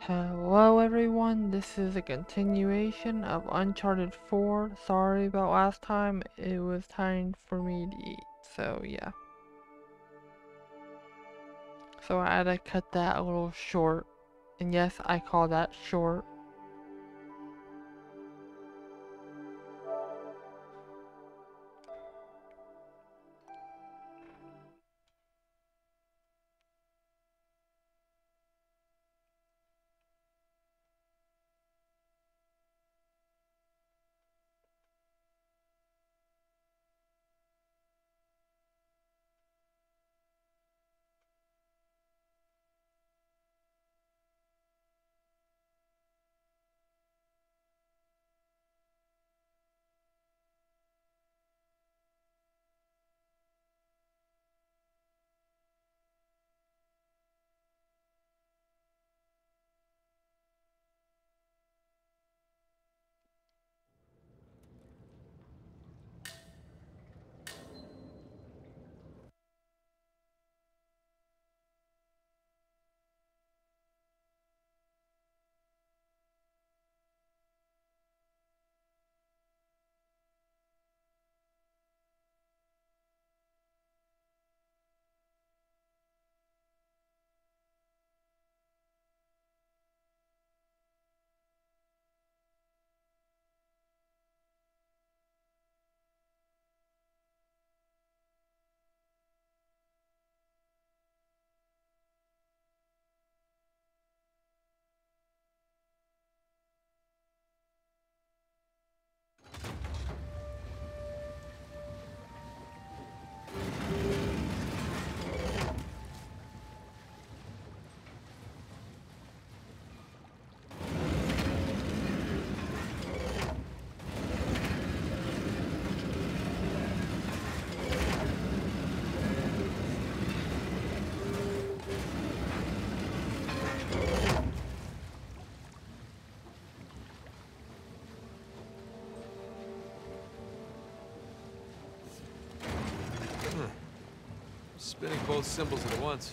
Hello everyone, this is a continuation of Uncharted 4. Sorry about last time, it was time for me to eat, so yeah. So I had to cut that a little short, and yes, I call that short. Spinning both symbols at once.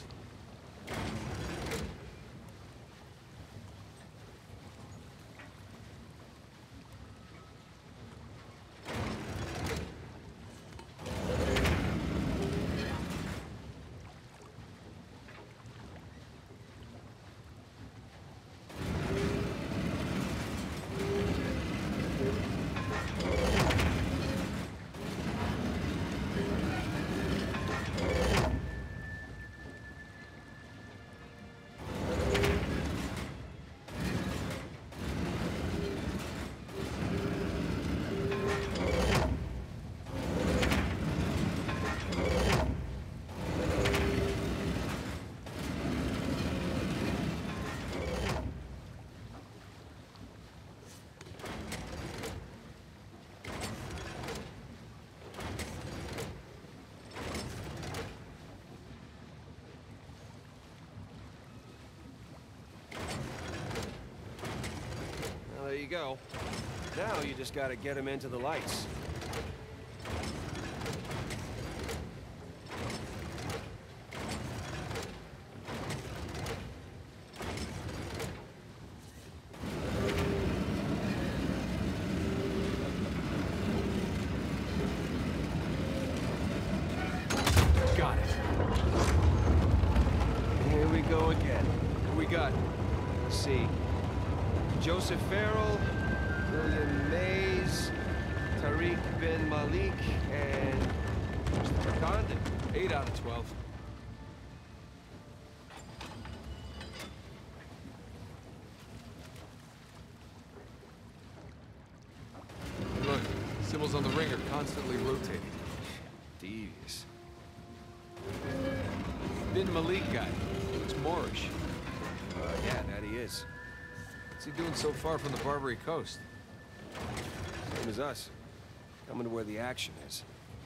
There you go. Now you just gotta get him into the lights. Got it. Here we go again. Who we got? Let's see. Joseph Farrell, William Mays, Tariq bin Malik, and Mr. Condon. 8 out of 12. Look, symbols on the ring are constantly rotating. Devious. Bin Malik guy. Looks Moorish. Yeah, that he is. What's he doing so far from the Barbary Coast? Same as us. Coming to where the action is.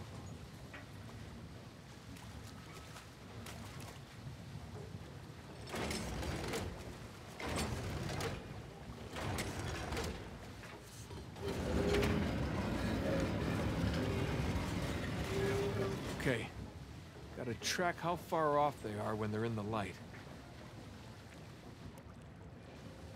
Okay. Gotta track how far off they are when they're in the light.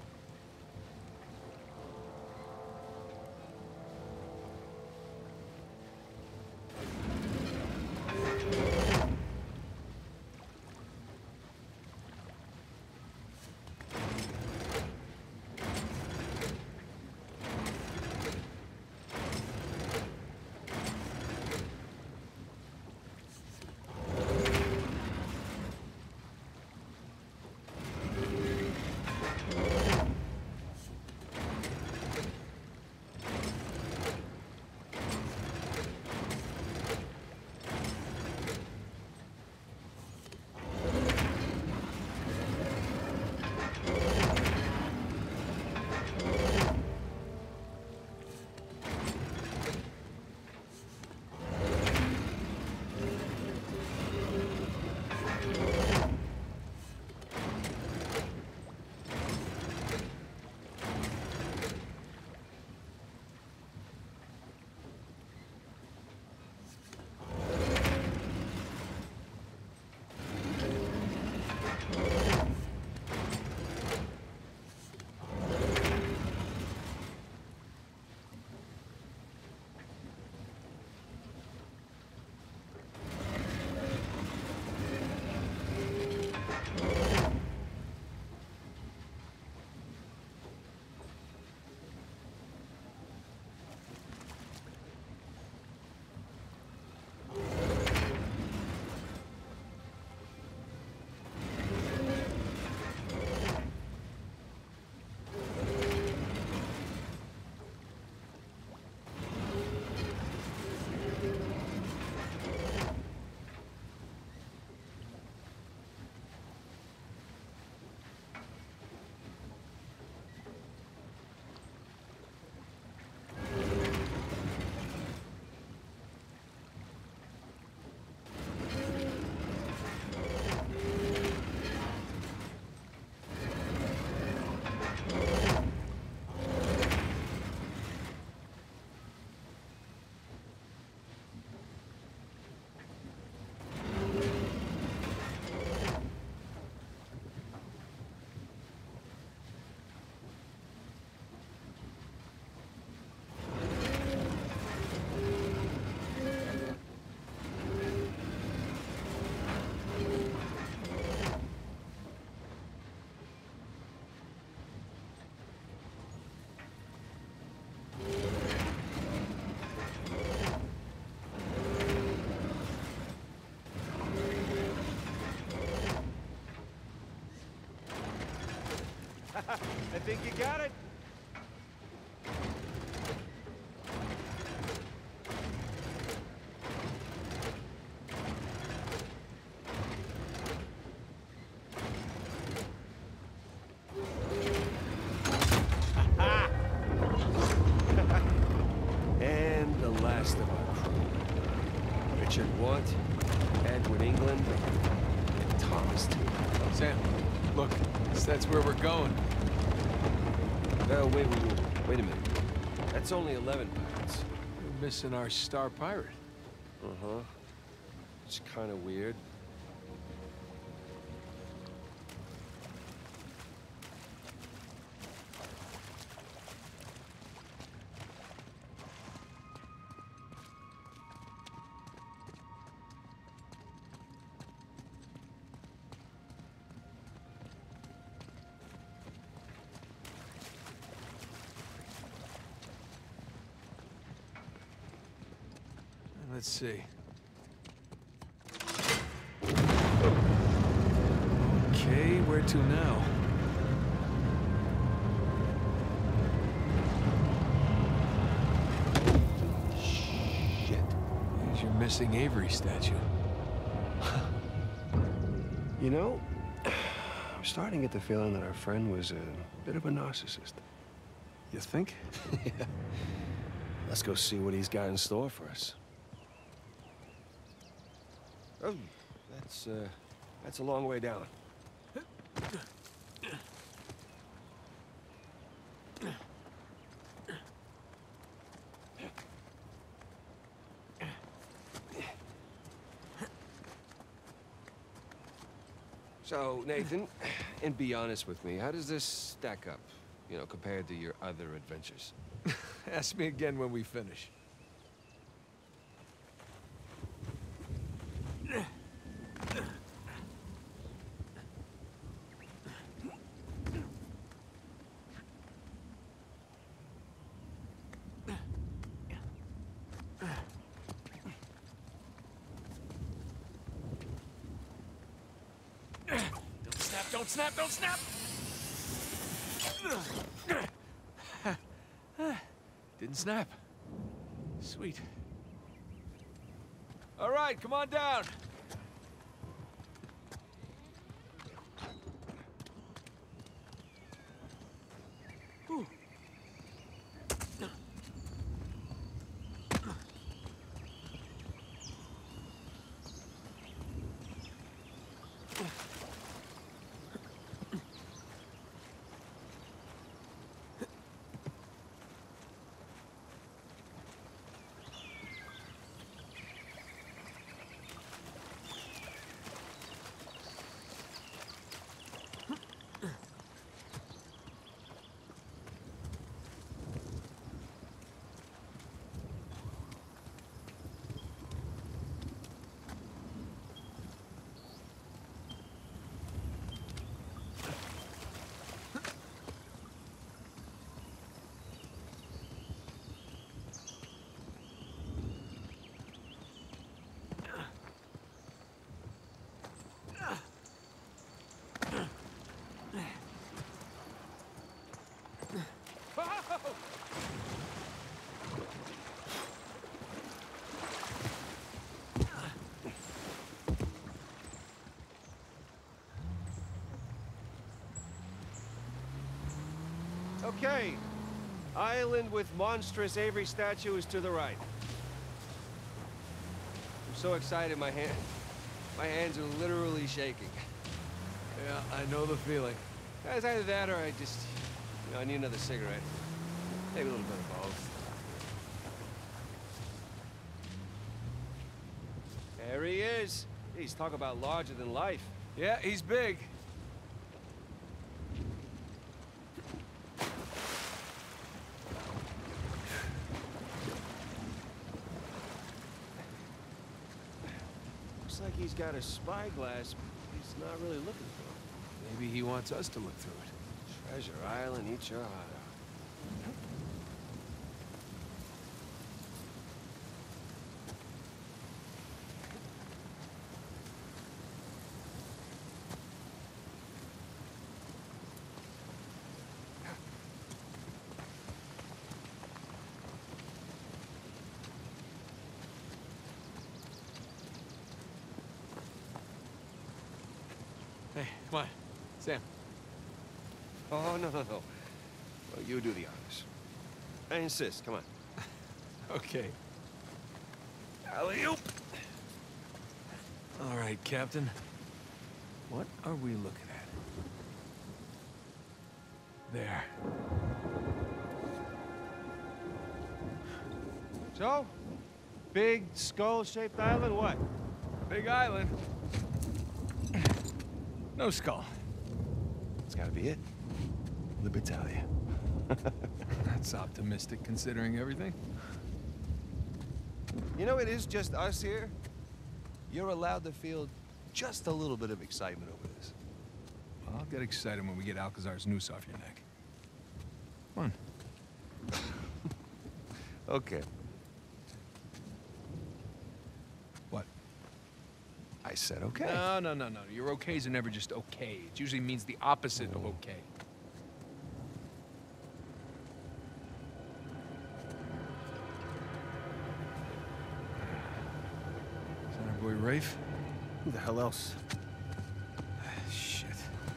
I think you got it. And the last of our crew. Richard Want, Edward England, and Thomas Tew. Sam, look, that's where we're going. Oh, wait a minute. That's only 11 pirates. We're missing our star pirate. Uh-huh. It's kind of weird. Let's see. Okay, where to now? Shit. There's your missing Avery statue. You know, I'm starting to get the feeling that our friend was a bit of a narcissist. You think? Yeah. Let's go see what he's got in store for us. Oh, that's a long way down. So, Nathan, and be honest with me, how does this stack up, you know, compared to your other adventures? Ask me again when we finish. Don't snap, don't snap! Didn't snap. Sweet. All right, come on down. Whew. Okay. Island with monstrous Avery statue is to the right. I'm so excited, my hands are literally shaking. Yeah, I know the feeling. It's either that or I just, you know, I need another cigarette. Maybe a little bit of both. There he is. He's talking about larger than life. Yeah, he's big. Looks like he's got a spyglass, but he's not really looking for it. Maybe he wants us to look through it. Treasure Island, eat your heart out. Come on. Sam. Oh, no. Well, you do the honors. I insist. Come on. Okay. Alley-oop. All right, Captain. What are we looking at? There. So? Big skull-shaped island, what? Big island. No skull. It's gotta be it. L'Italia. That's optimistic considering everything. You know, it is just us here. You're allowed to feel just a little bit of excitement over this. Well, I'll get excited when we get Alcazar's noose off your neck. Come on. Okay. What? I said okay. No. Your okays are never just okay. It usually means the opposite of okay. Is that our boy Rafe? Who the hell else? Shit.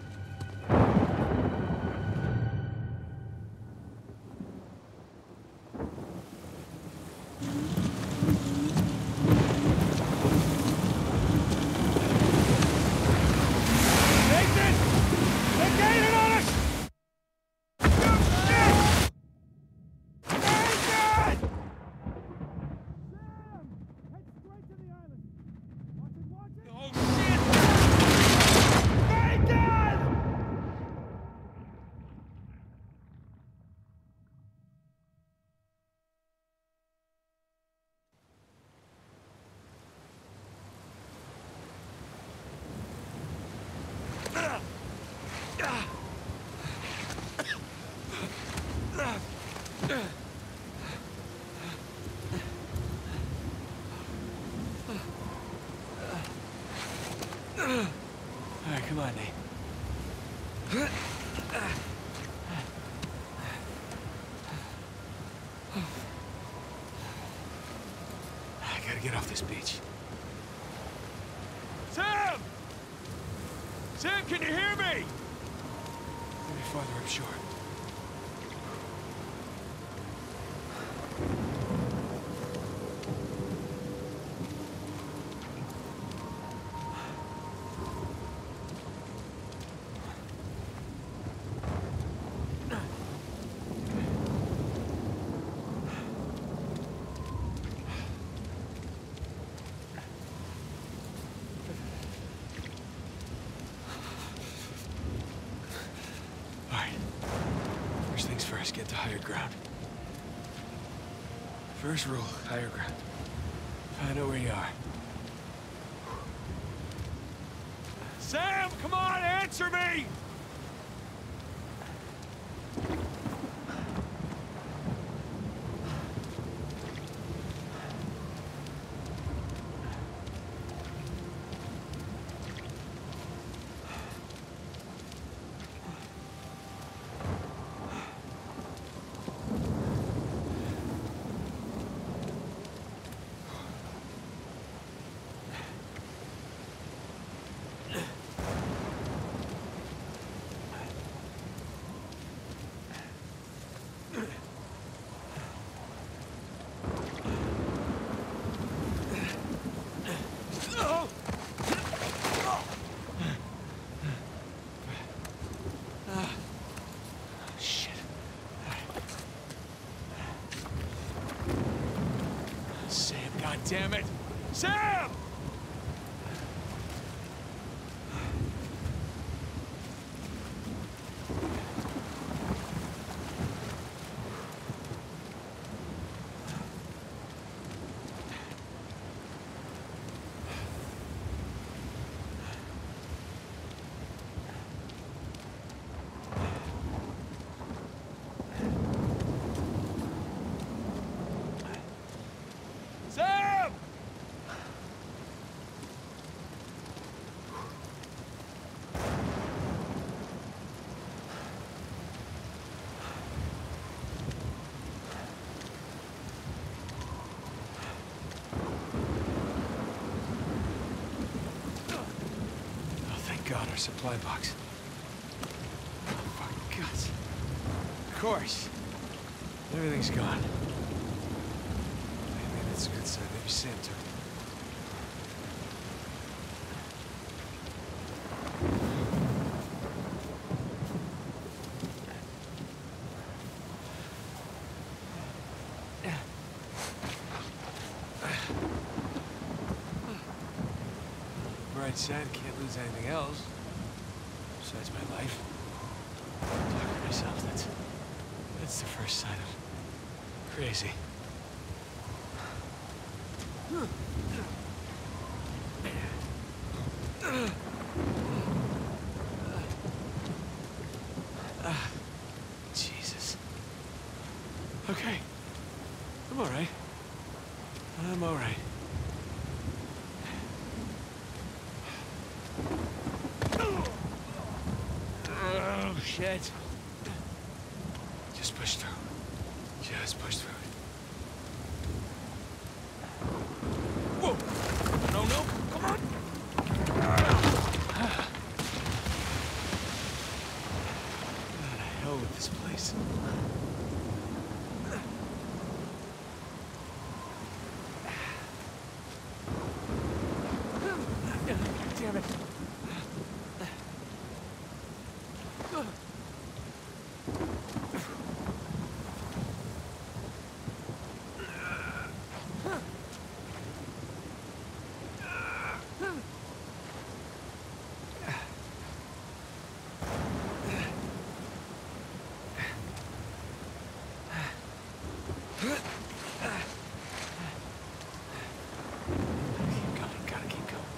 All right, come on, Nate. I gotta get off this beach. Sam! Sam, can you hear me? Maybe farther up shore. First things first, get to higher ground. First rule, higher ground. Find out where you are. Sam, come on, answer me! Damn it! Sam! our supply box. Oh, my God. Of course. Everything's gone. Maybe that's a good sign. Maybe Sam took it. Bright side, can't lose anything else. Besides my life. I'm talking to myself, that's the first sign of crazy. Jesus. Okay. I'm all right. I'm all right. Oh, shit. Just push through. Just push through. Whoa! No, no, come on! What the hell with this place? Damn it. Gotta keep going.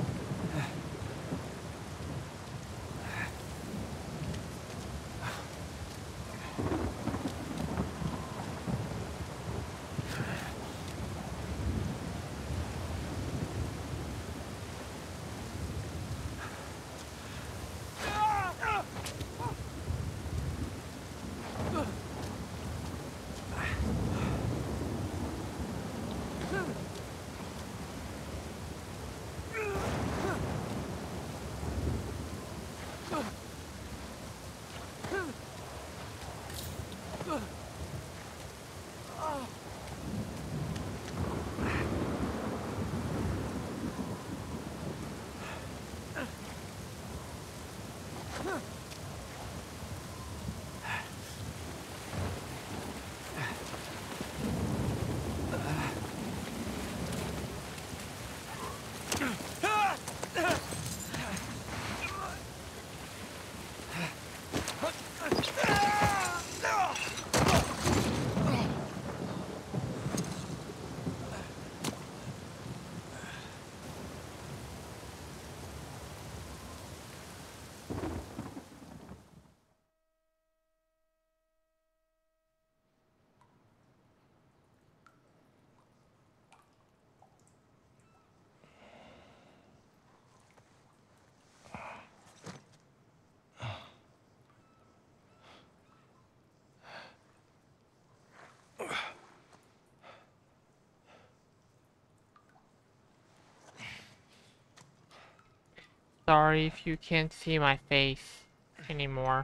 Sorry if you can't see my face anymore.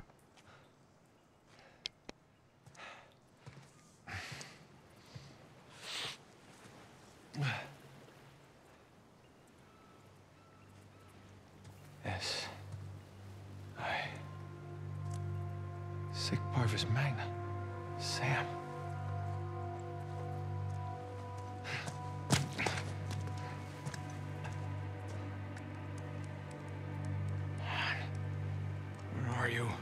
Yes. Sic Parvis Magna. Sam. Where are you?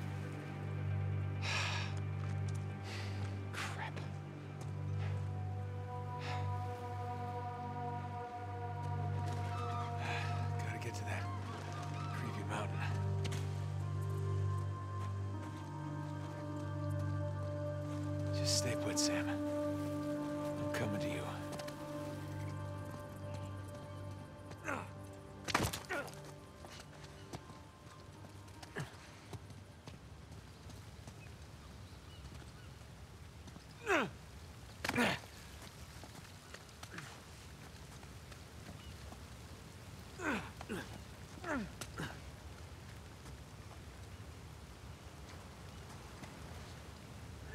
Crap. Gotta get to that creepy mountain. Just stay put, Sam. I'm coming to you.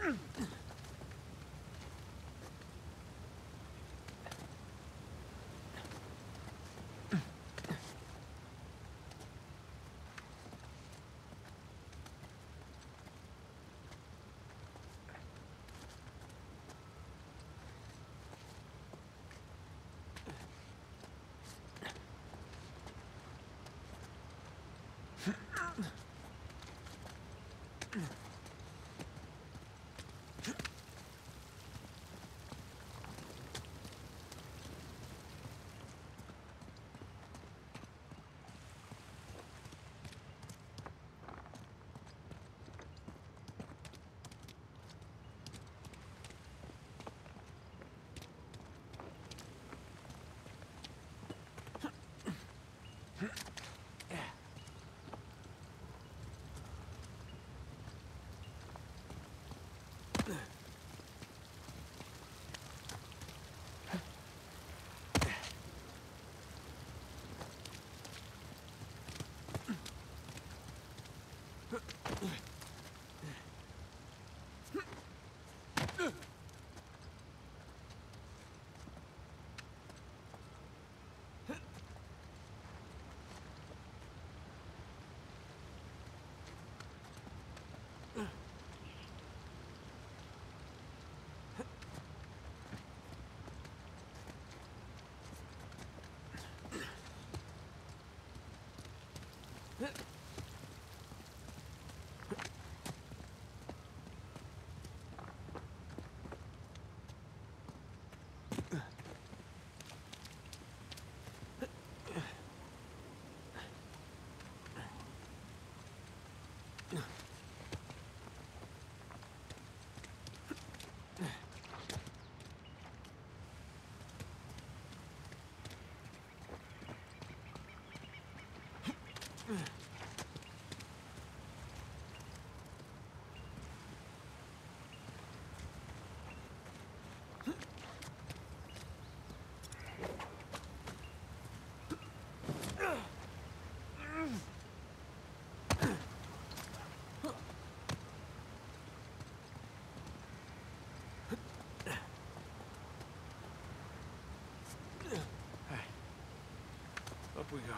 Up we go.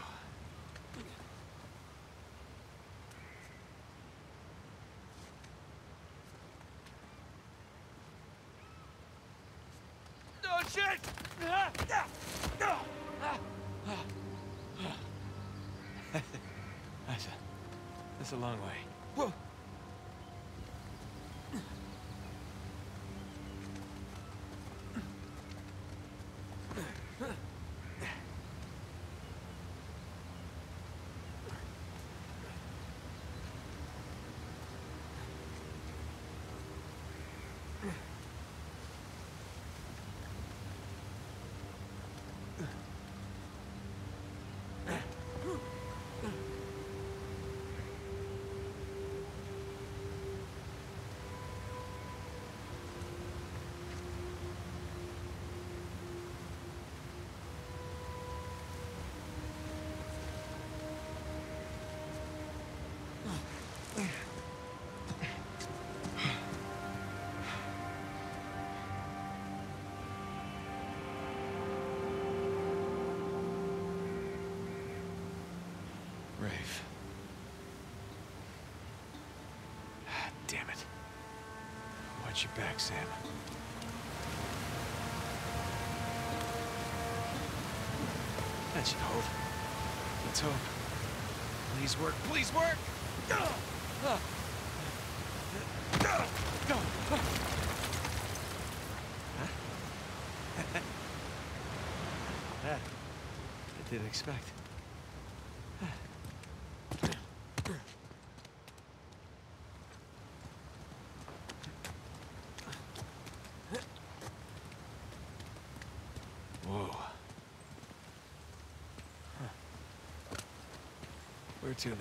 Oh, shit! That's a long way. Whoa! Rafe. Damn it. Watch your back, Sam. That should hold. Let's hope. Please work. Please work! I didn't expect. Whoa. Where to now?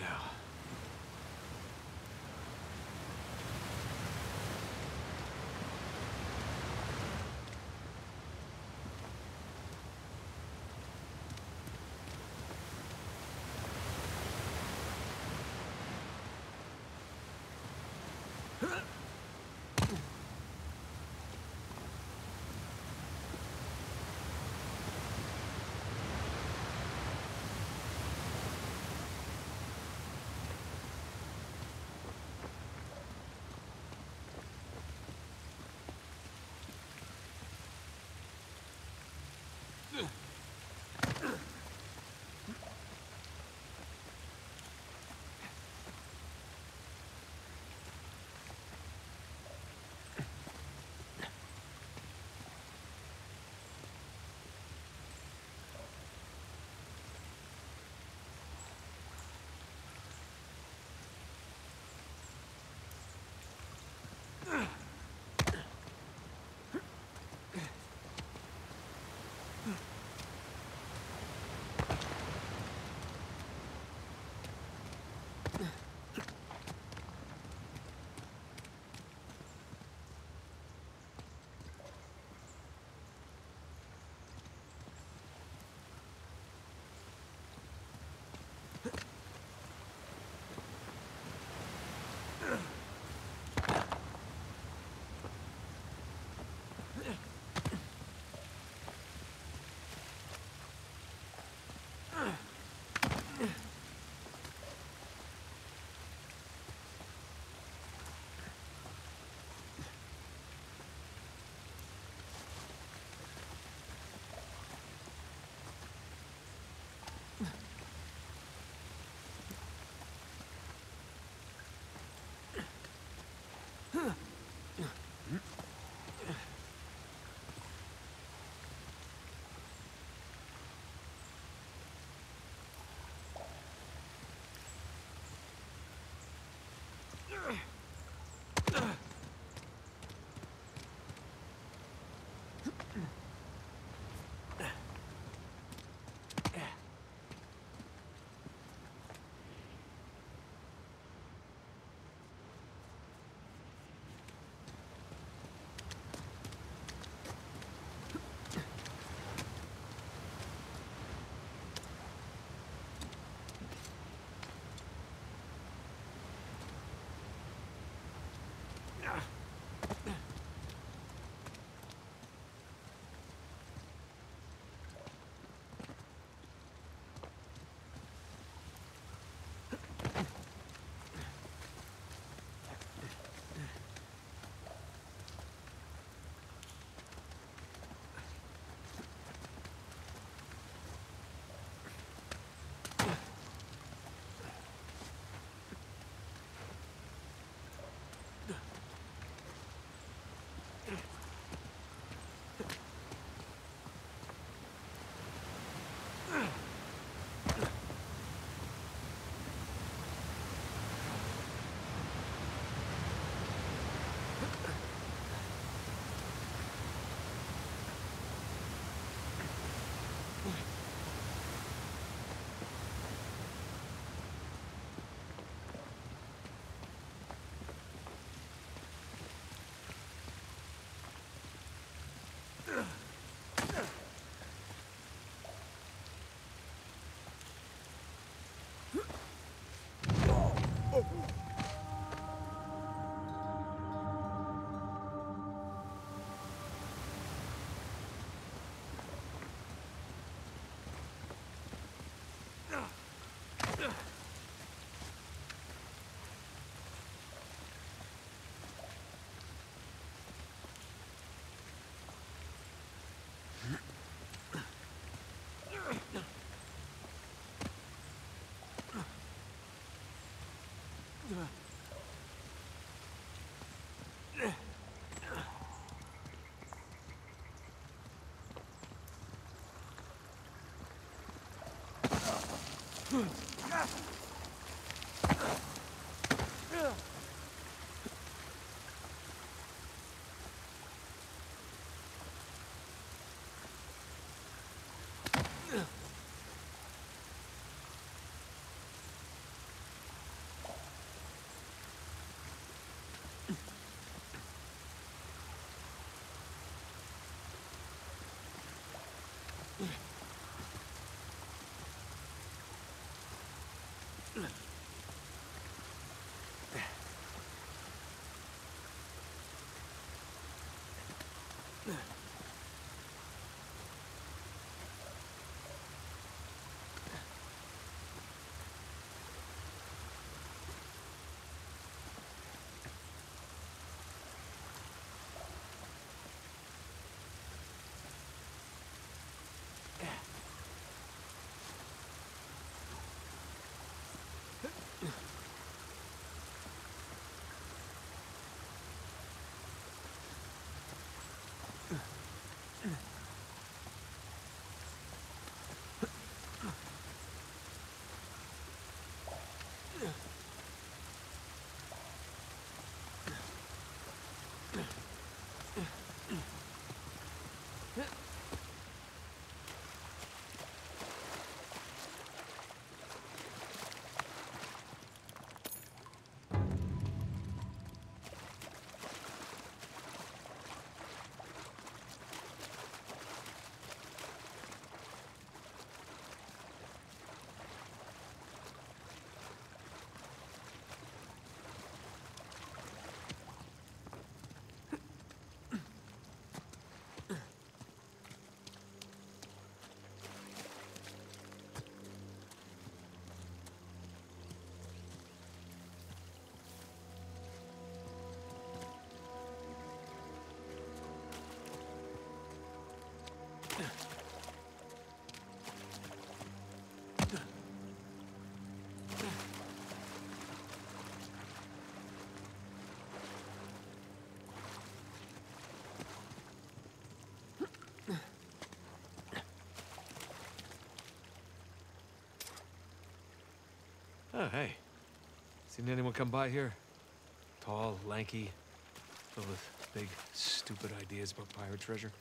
Oh, hey. Seen anyone come by here? Tall, lanky, filled with big, stupid ideas about pirate treasure?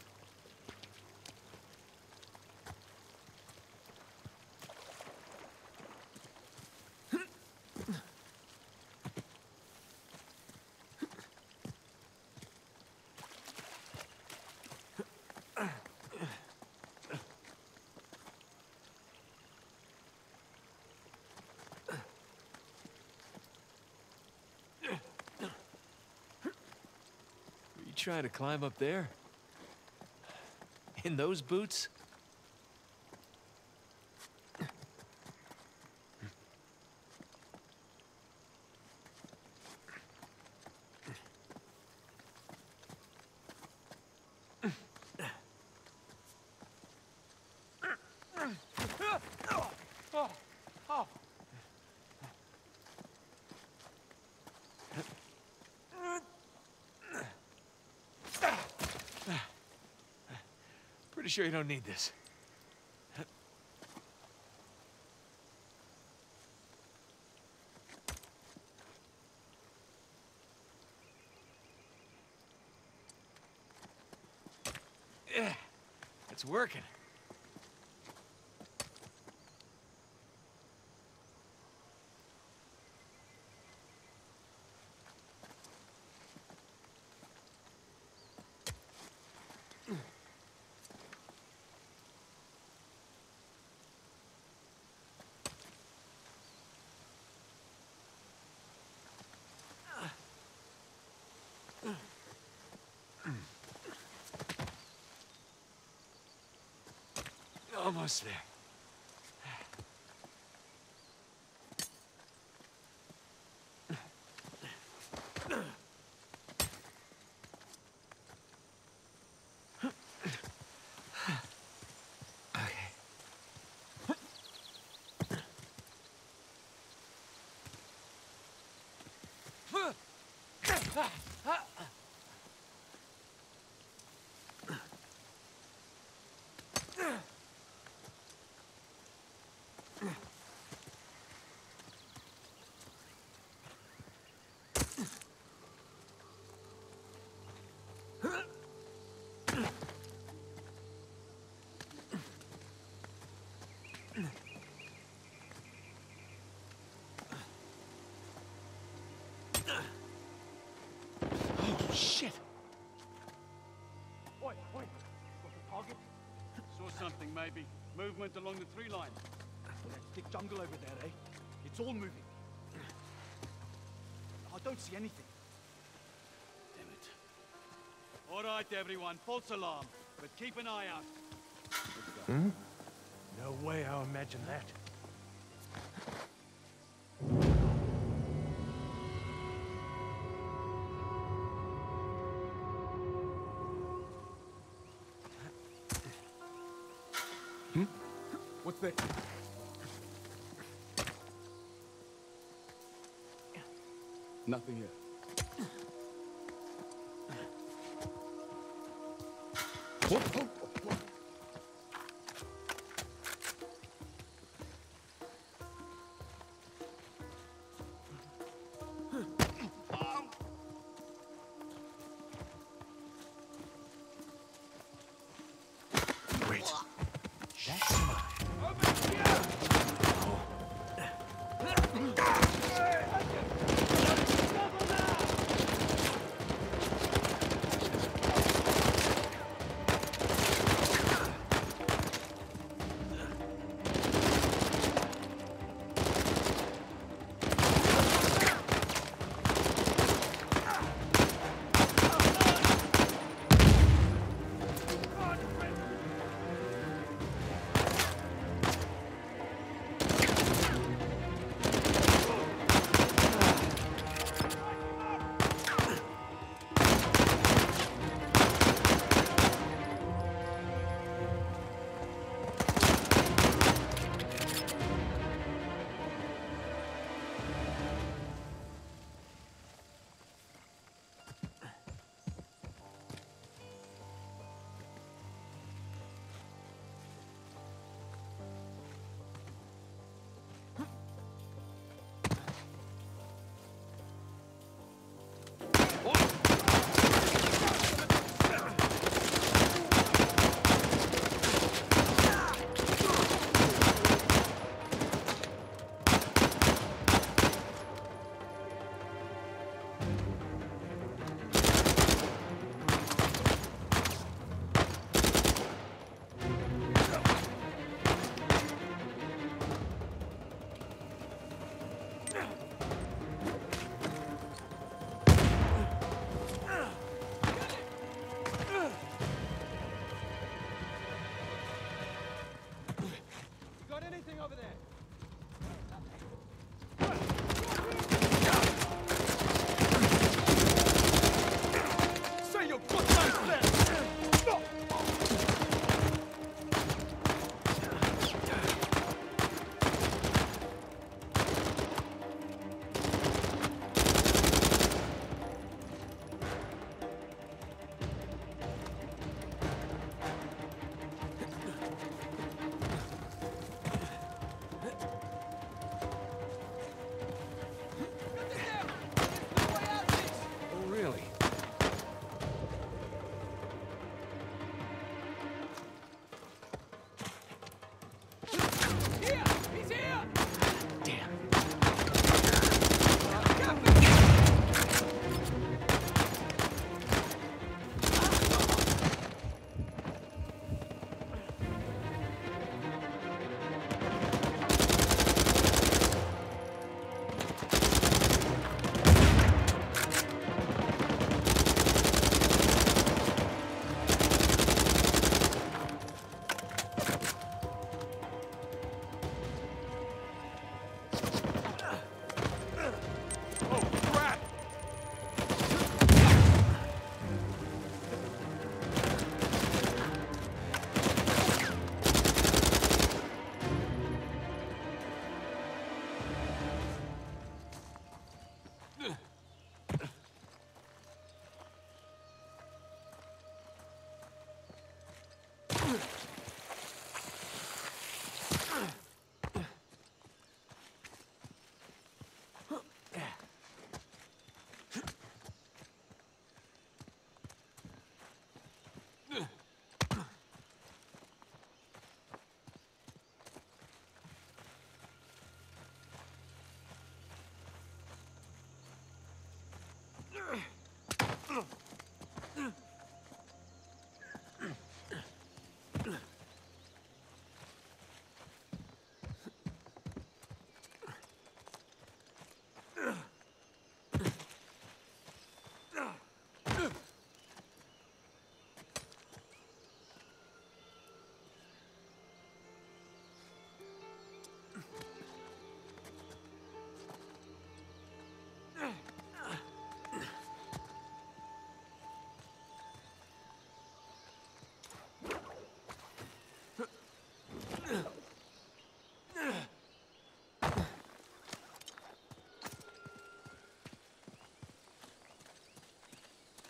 You trying to climb up there? In those boots? Pretty sure you don't need this. Yeah, it's working. Almost there. Shit! Oi, oi. Got a target? Saw something, maybe. Movement along the tree line. Well, that thick jungle over there, eh? It's all moving. I don't see anything. Damn it. All right, everyone. False alarm. But keep an eye out. No way I imagined that. What's that? Nothing here. Wait. That's mine.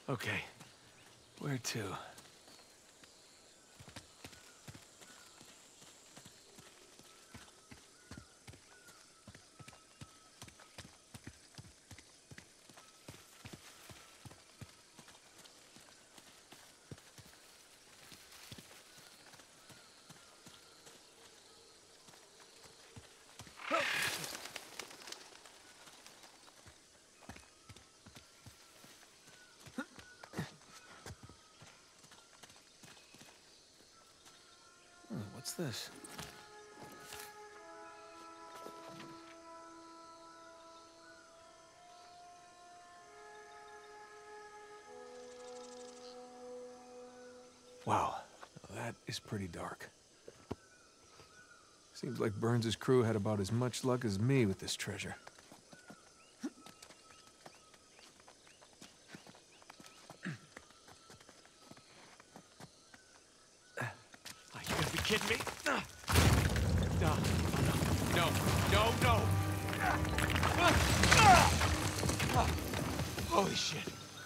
Okay. Where to? What's this? Wow, that is pretty dark. Seems like Burns' crew had about as much luck as me with this treasure. Are you gonna be kidding me? No, no. Holy shit.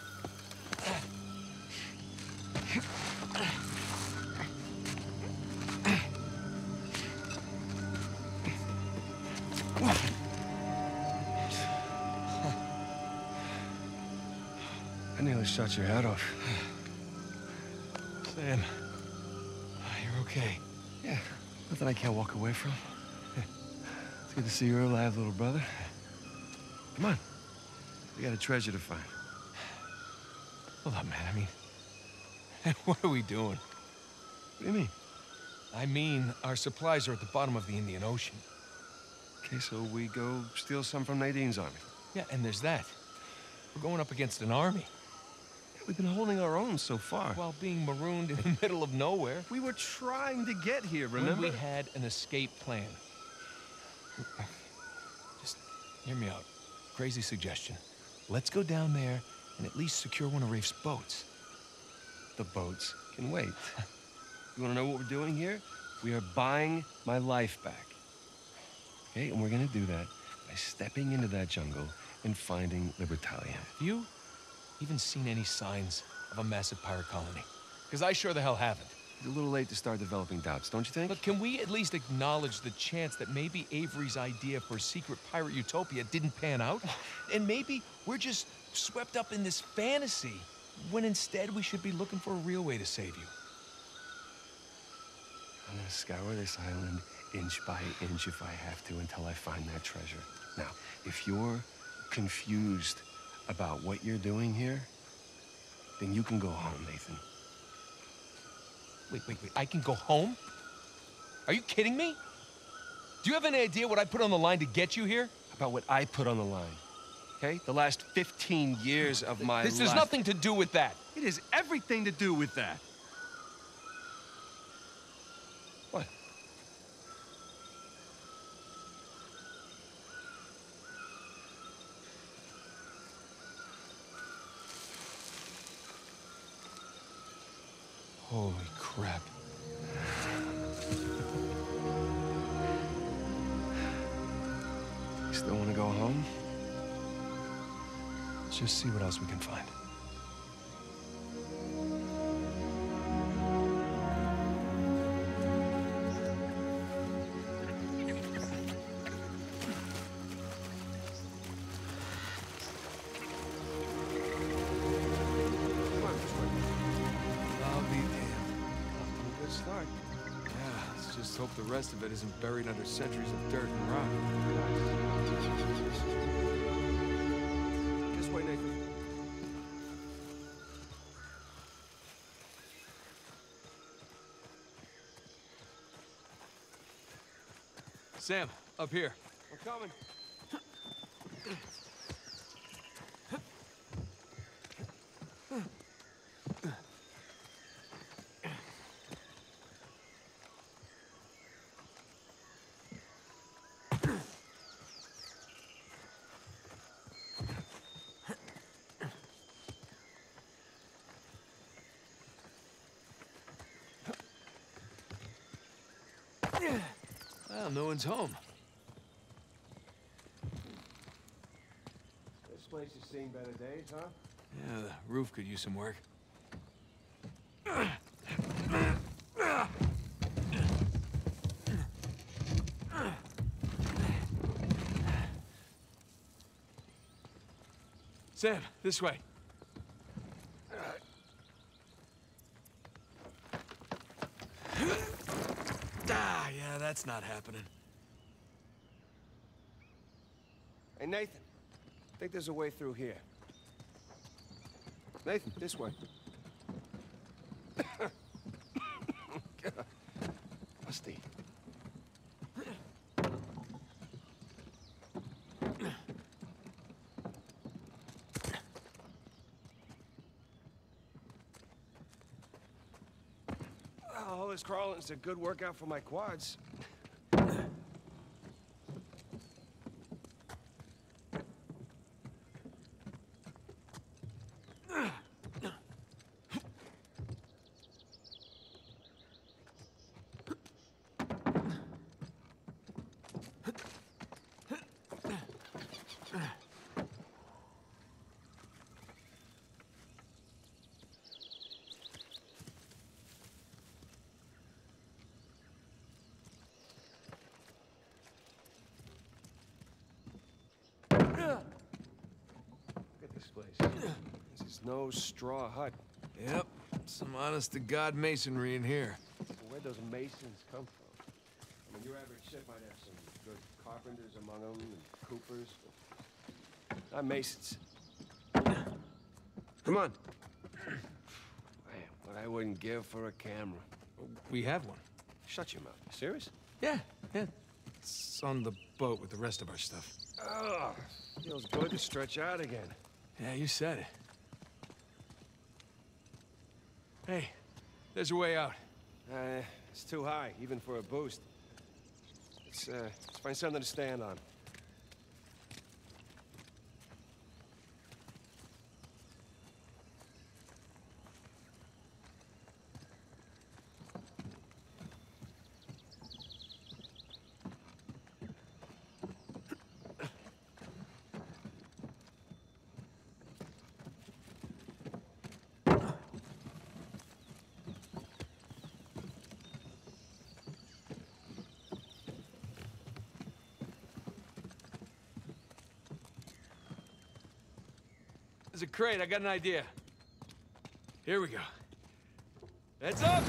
I nearly shot your head off. Sam, you're okay. Yeah, nothing I can't walk away from. It's good to see you're alive, little brother. Come on. We got a treasure to find. Hold up, man. I mean, what are we doing? What do you mean? I mean, our supplies are at the bottom of the Indian Ocean. Okay, so we go steal some from Nadine's army. Yeah, and there's that. We're going up against an army We've been holding our own so far. while being marooned in the middle of nowhere. We were trying to get here, When remember? we had an escape plan. Just hear me out. Crazy suggestion. Let's go down there and at least secure one of Rafe's boats. The boats can wait. You wanna know what we're doing here? We are buying my life back. Okay, and we're gonna do that by stepping into that jungle and finding the battalion. Have you even seen any signs of a massive pirate colony? Because I sure the hell haven't. It's a little late to start developing doubts, don't you think? But can we at least acknowledge the chance that maybe Avery's idea for a secret pirate utopia didn't pan out? And maybe we're just swept up in this fantasy, when instead we should be looking for a real way to save you. I'm gonna scour this island inch by inch if I have to until I find that treasure. Now, if you're confused about what you're doing here, then you can go home, Nathan. Wait. I can go home? Are you kidding me? Do you have any idea what I put on the line to get you here? About what I put on the line, okay? The last 15 years of my life. This has nothing to do with that. It has everything to do with that. What? Holy crap. You still want to go home? Let's just see what else we can find. I'll be damned. Good start. Yeah, let's just hope the rest of it isn't buried under centuries of dirt and rock. This way, Nathan. Sam, up here. I'm coming. Well, no one's home. This place has seen better days, huh? Yeah, the roof could use some work. Sam, this way. Ah, yeah, that's not happening. Hey, Nathan. I think there's a way through here. Nathan, this way. God. Rusty. All this crawling is a good workout for my quads. Look at this place. This is no straw hut. Yep, some honest-to-God masonry in here. Where'd those masons come from? I mean, your average ship might have some good carpenters among them, and coopers, but not masons. Come on. Man, what I wouldn't give for a camera. We have one. Shut your mouth. You serious? Yeah. It's on the boat with the rest of our stuff. Ugh. Feels good to stretch out again. Yeah, you said it. Hey, there's a way out. It's too high, even for a boost. Let's find something to stand on. There's a crate. I got an idea. Here we go. Heads up!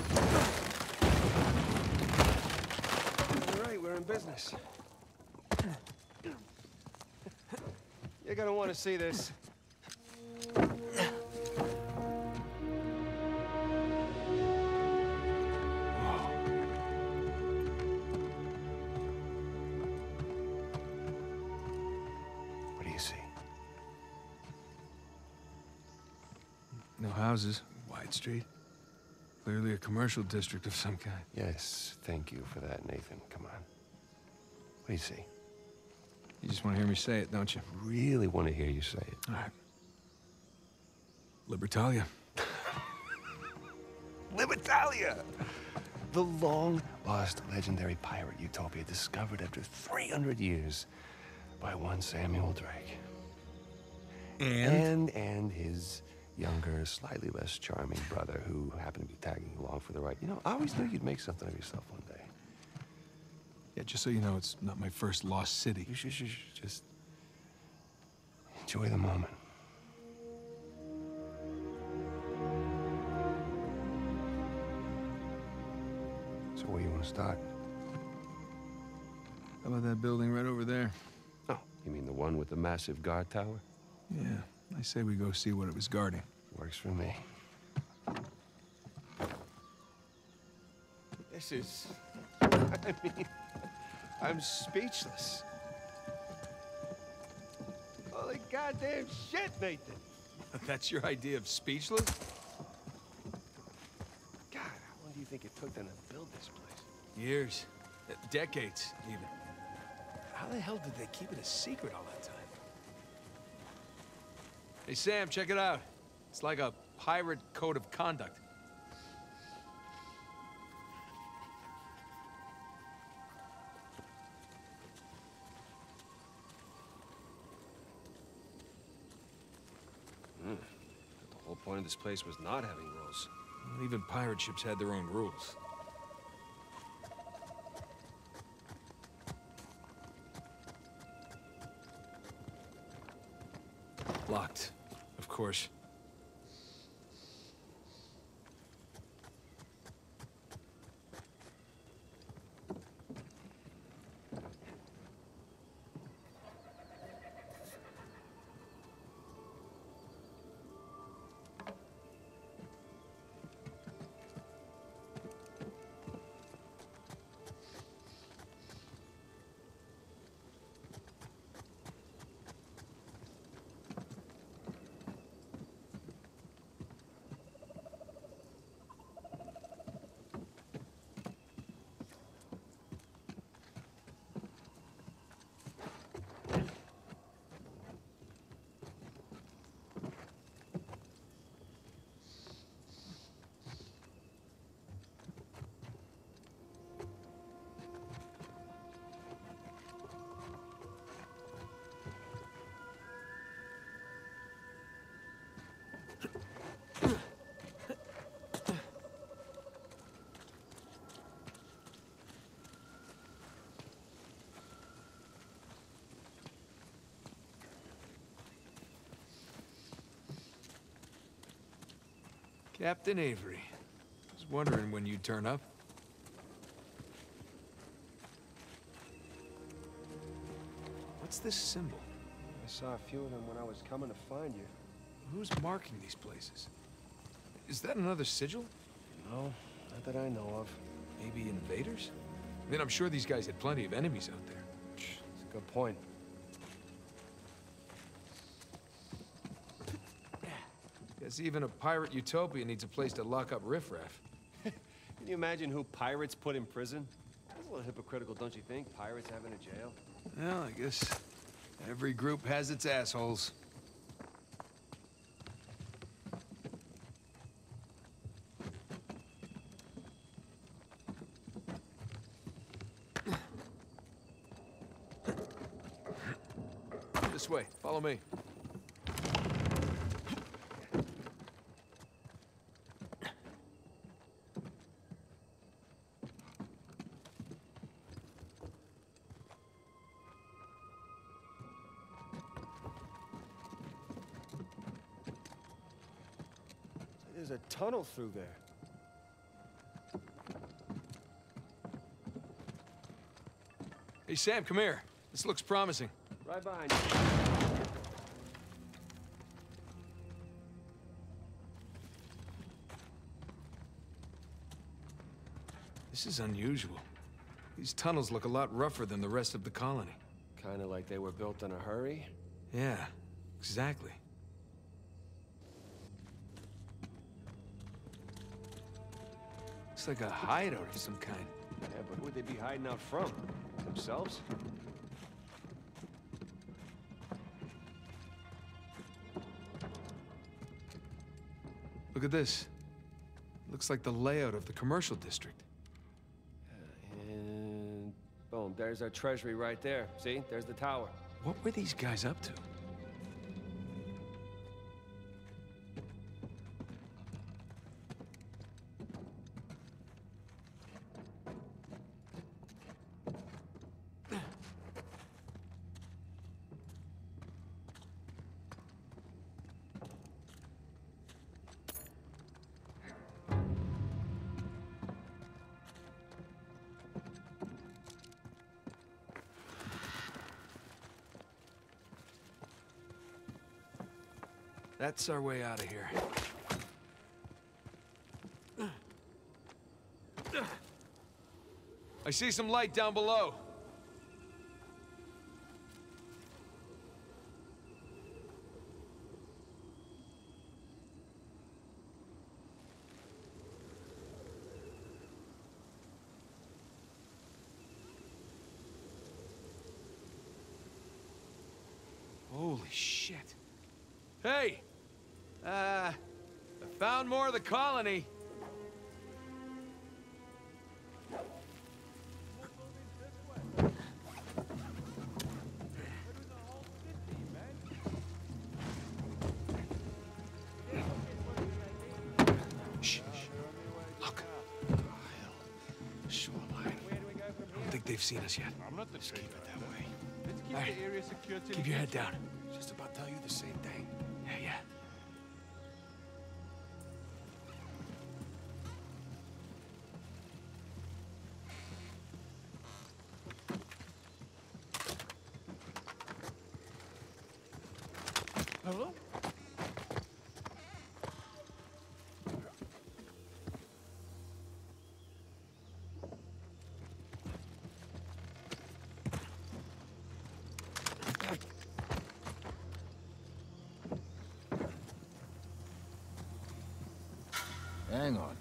All right, we're in business. You're gonna want to see this. What do you see? No houses. Wide street. Clearly a commercial district of some kind. Yes, thank you for that, Nathan. Come on. What do you see? You just want to hear me say it, don't you? Really want to hear you say it. All right. Libertalia. Libertalia! The long-lost legendary pirate utopia discovered after 300 years by one Samuel Drake. And his younger, slightly less charming brother who happened to be tagging along for the ride. You know, I always knew you'd make something of yourself one day. Yeah, just so you know, it's not my first lost city. You should just enjoy the moment. So where you want to start? How about that building right over there? Oh, you mean the one with the massive guard tower? Yeah, I say we go see what it was guarding. Works for me. This is... I mean, I'm speechless. Holy goddamn shit, Nathan! That's your idea of speechless? God, how long do you think it took them to build this place? Years. Decades, even. How the hell did they keep it a secret all that time? Hey, Sam, check it out. It's like a pirate code of conduct. point of this place was not having rules. Well, even pirate ships had their own rules. Locked, of course. Captain Avery. I was wondering when you'd turn up. What's this symbol? I saw a few of them when I was coming to find you. Who's marking these places? Is that another sigil? No, not that I know of. Maybe invaders? I mean, I'm sure these guys had plenty of enemies out there. It's a good point. Guess even a pirate utopia needs a place to lock up riffraff. Can you imagine who pirates put in prison? That's a little hypocritical, don't you think? Pirates having a jail? Well, I guess every group has its assholes. This way, follow me. There's a tunnel through there. Hey, Sam, come here. This looks promising. Right behind you. This is unusual. These tunnels look a lot rougher than the rest of the colony. Kind of like they were built in a hurry. Yeah, exactly. Looks like a hideout of some kind. Yeah, but who would they be hiding out from? Themselves? Look at this. Looks like the layout of the commercial district. And boom, there's our treasury right there. See? There's the tower. What were these guys up to? That's our way out of here. I see some light down below. Holy shit. Hey! I found more of the colony. they've seen us yet. I'm not the Just keep traitor. it that way. Let's keep Alright. the area secure till Keep he your head gets down. Just about tell you the same thing. Yeah. Hello? Hang on.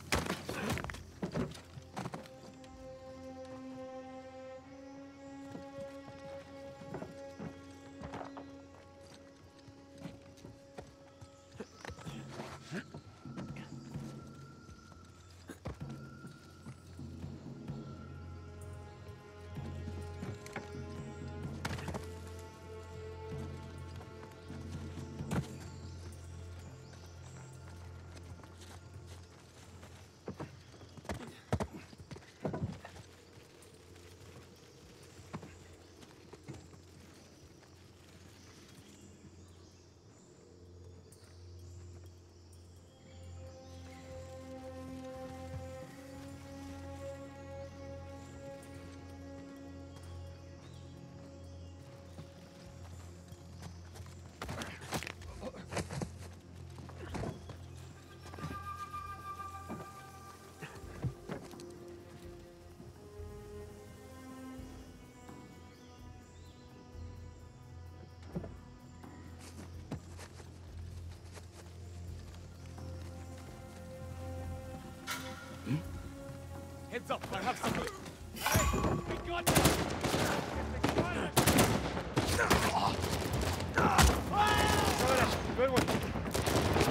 Heads up, I have something. Hey, we got you! Good one.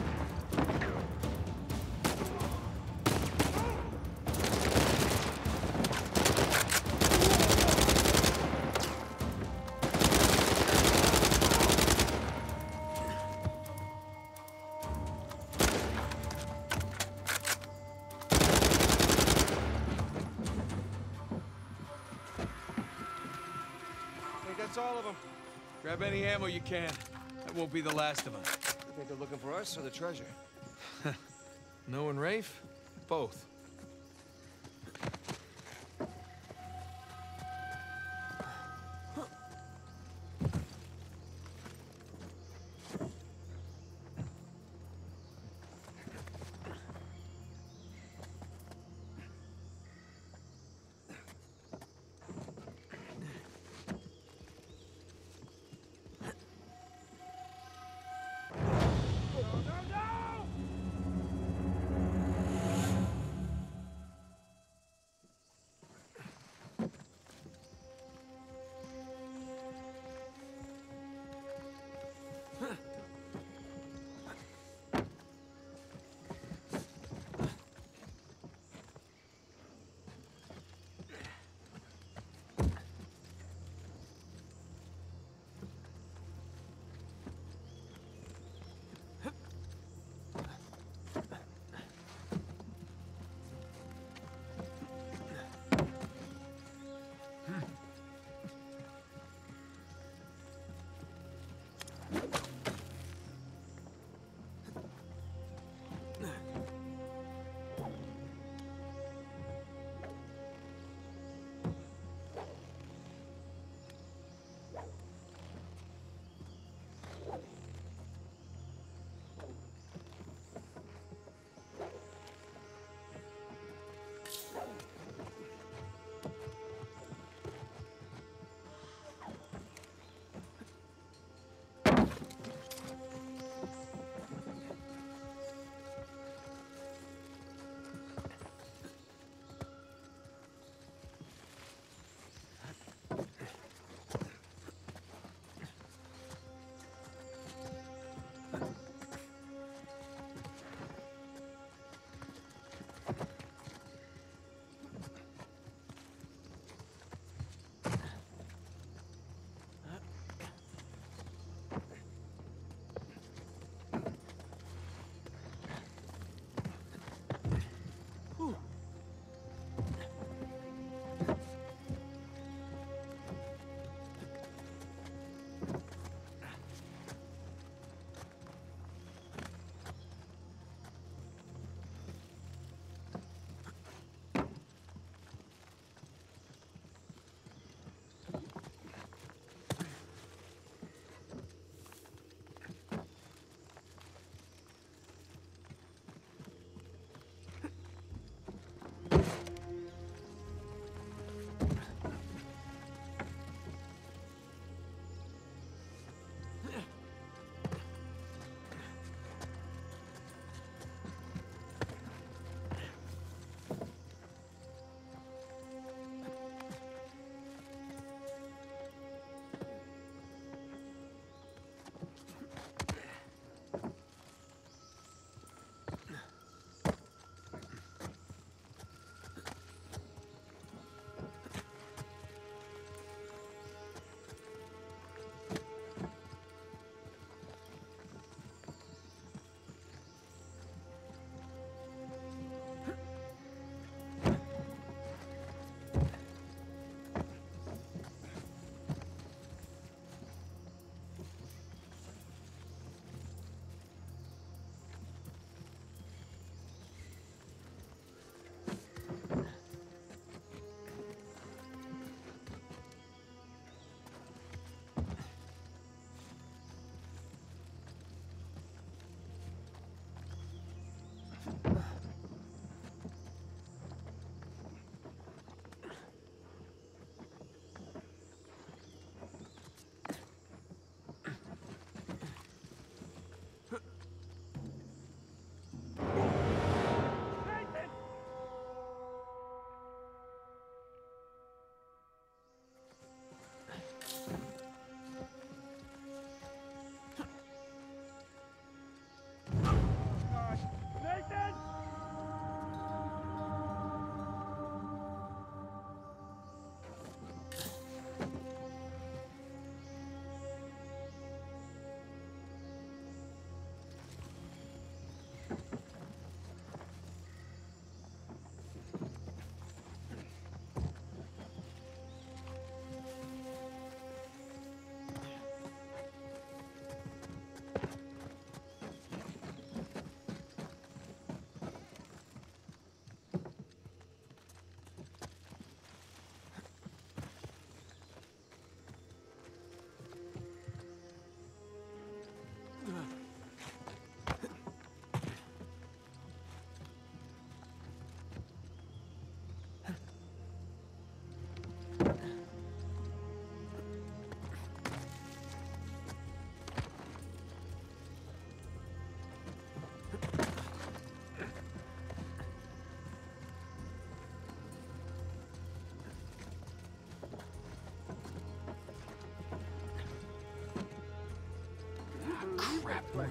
Hey, that's all of them. Grab any ammo you can. That won't be the last of them. You think they're looking for us or the treasure? No and Rafe? Both.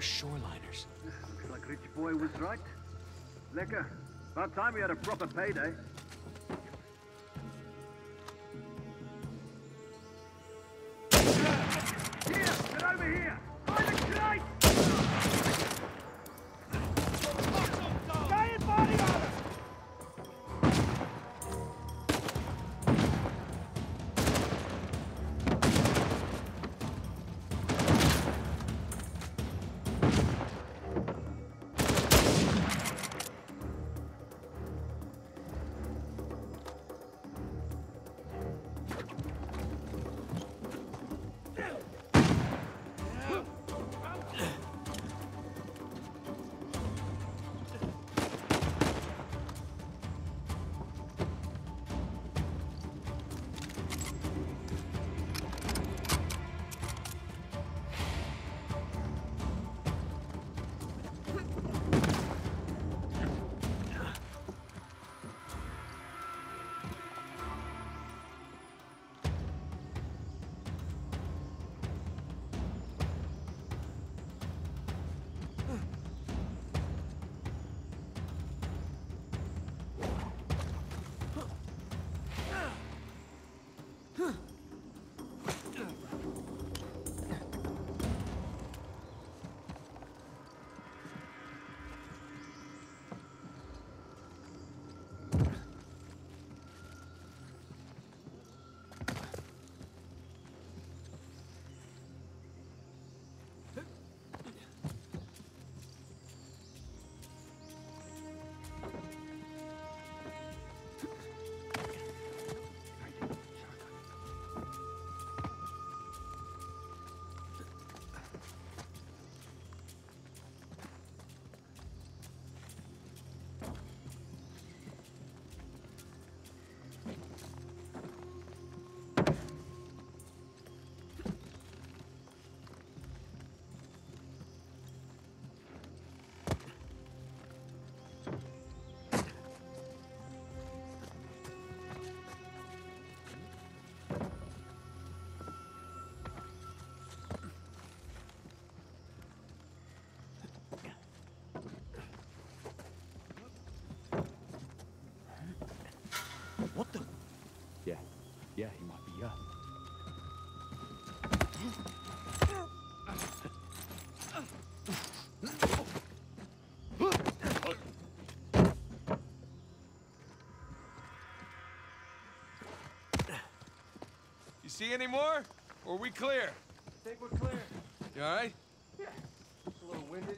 shoreliners. Looks like Richie Boy was right. Lecker. About time we had a proper payday. Here! Get over here! Find the crate! Giant body armor! What the? Yeah, he might be, You see any more? Or are we clear? I think we're clear. You all right? Yeah. Just a little winded.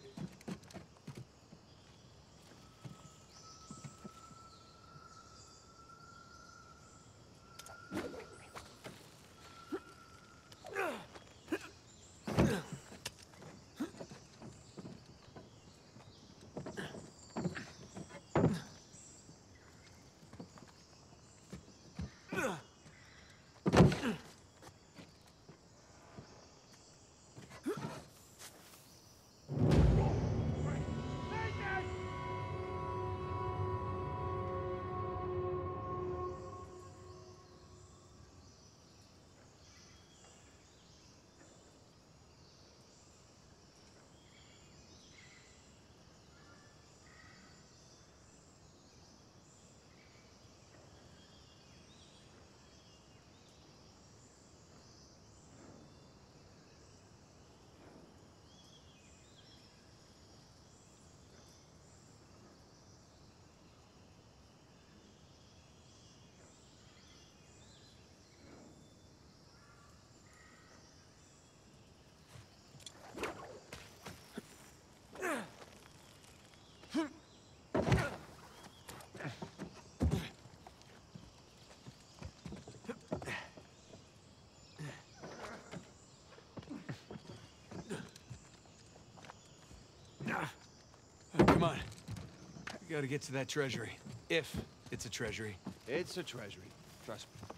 Come on. We gotta get to that treasury. If it's a treasury. It's a treasury. Trust me.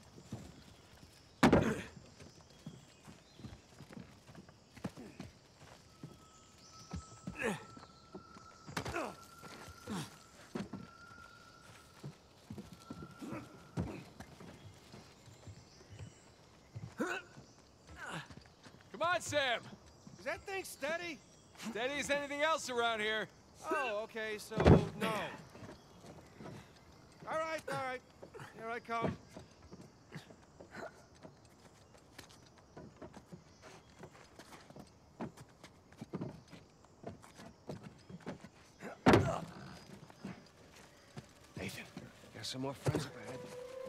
Come on, Sam! Is that thing steady? Steady as anything else around here. Oh, okay, so no. All right. Here I come. Nathan, got some more friends up ahead.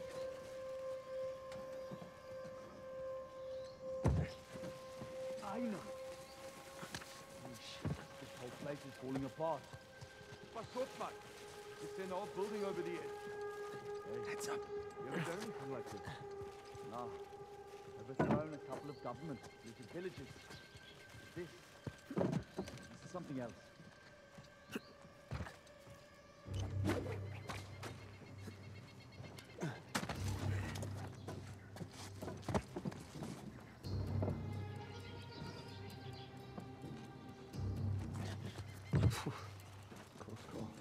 I know. Shit, this whole place is falling apart. My foot, mate. It's an old building over the edge. Hey, Heads up. you ever done anything like this? No. Overthrown a couple of governments, looted villages. This is something else. Close call.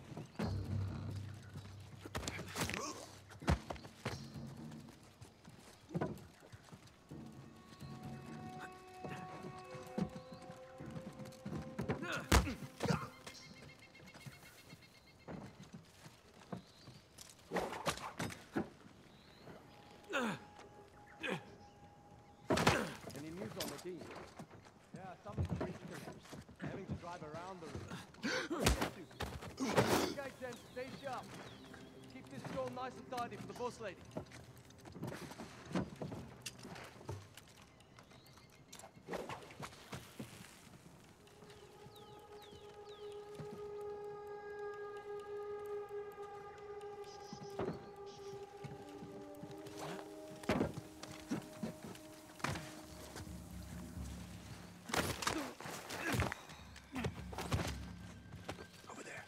Any news on the deed? Yeah, something's reached collapse. Having to drive around the river. Okay, gents, stay sharp. Keep this store nice and tidy for the boss lady. Over there.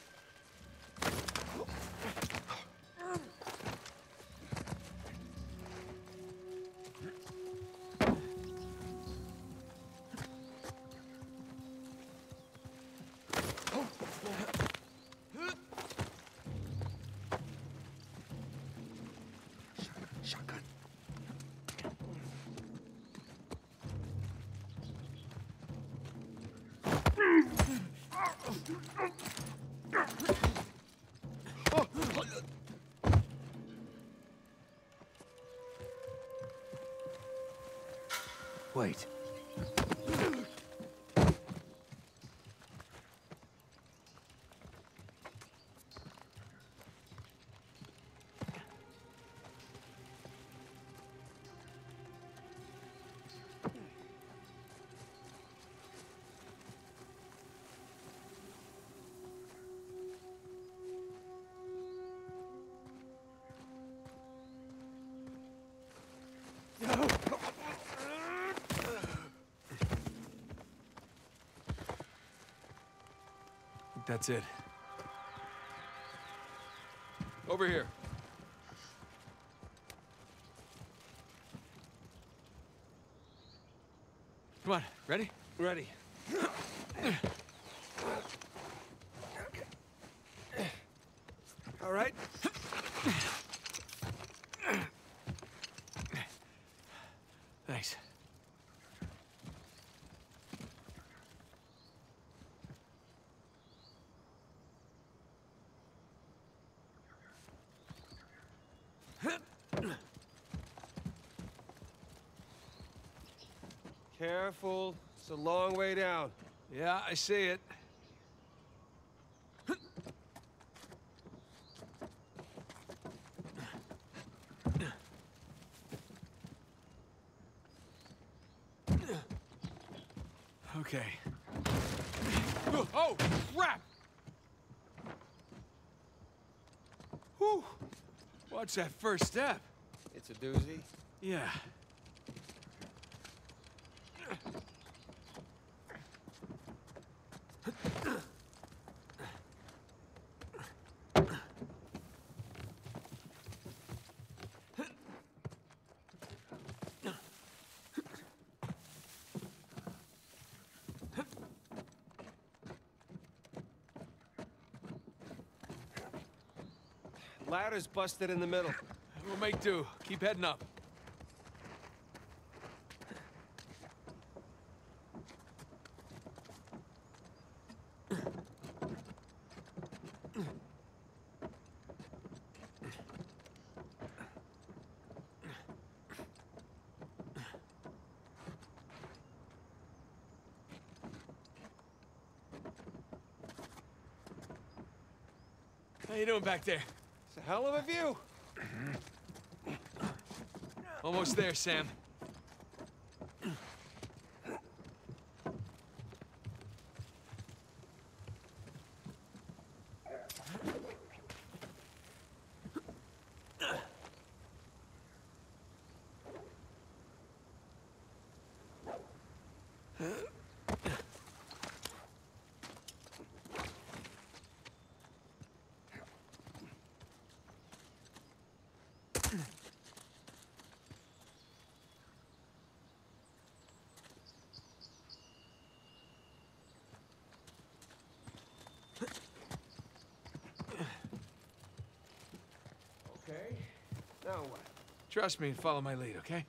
Shotgun. Wait. That's it. Over here. Come on, ready? Ready. All right. Thanks. Careful. It's a long way down. Yeah, I see it. Okay. Oh, crap! Whew. Watch that first step. It's a doozy. Yeah. Ladder's busted in the middle. We'll make do. Keep heading up. How you doing back there? It's a hell of a view. Almost there, Sam. Okay. Now what? Trust me and follow my lead, okay?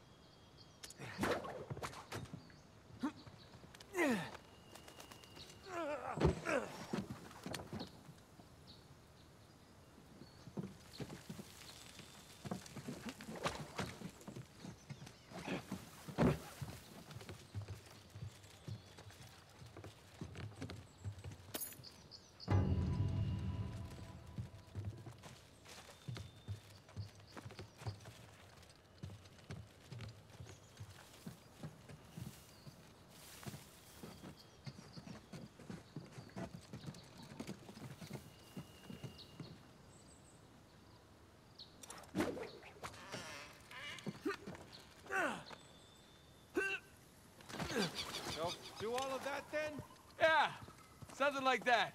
So, do all of that then? Yeah, something like that.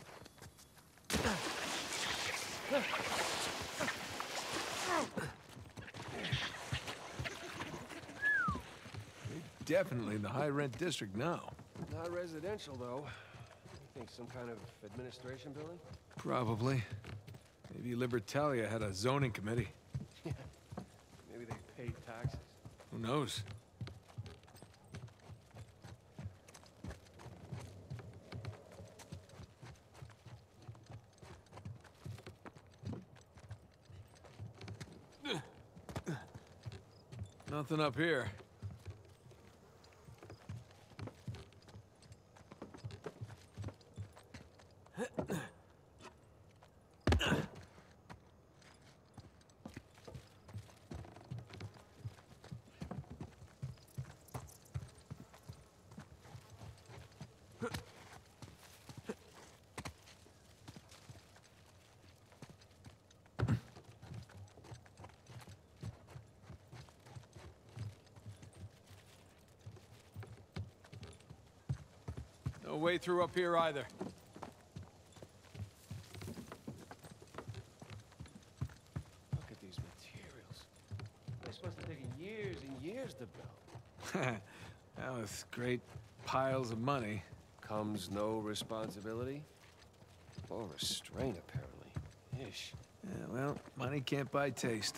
You're definitely in the high-rent district now. Not residential, though. You think some kind of administration building? Probably. Maybe Libertalia had a zoning committee. Maybe they paid taxes. Who knows? Nothing up here. No way through up here either. Look at these materials. They're supposed to take years and years to build. Now with great piles of money. Comes no responsibility? Or restraint, apparently. Ish. Yeah, well, money can't buy taste.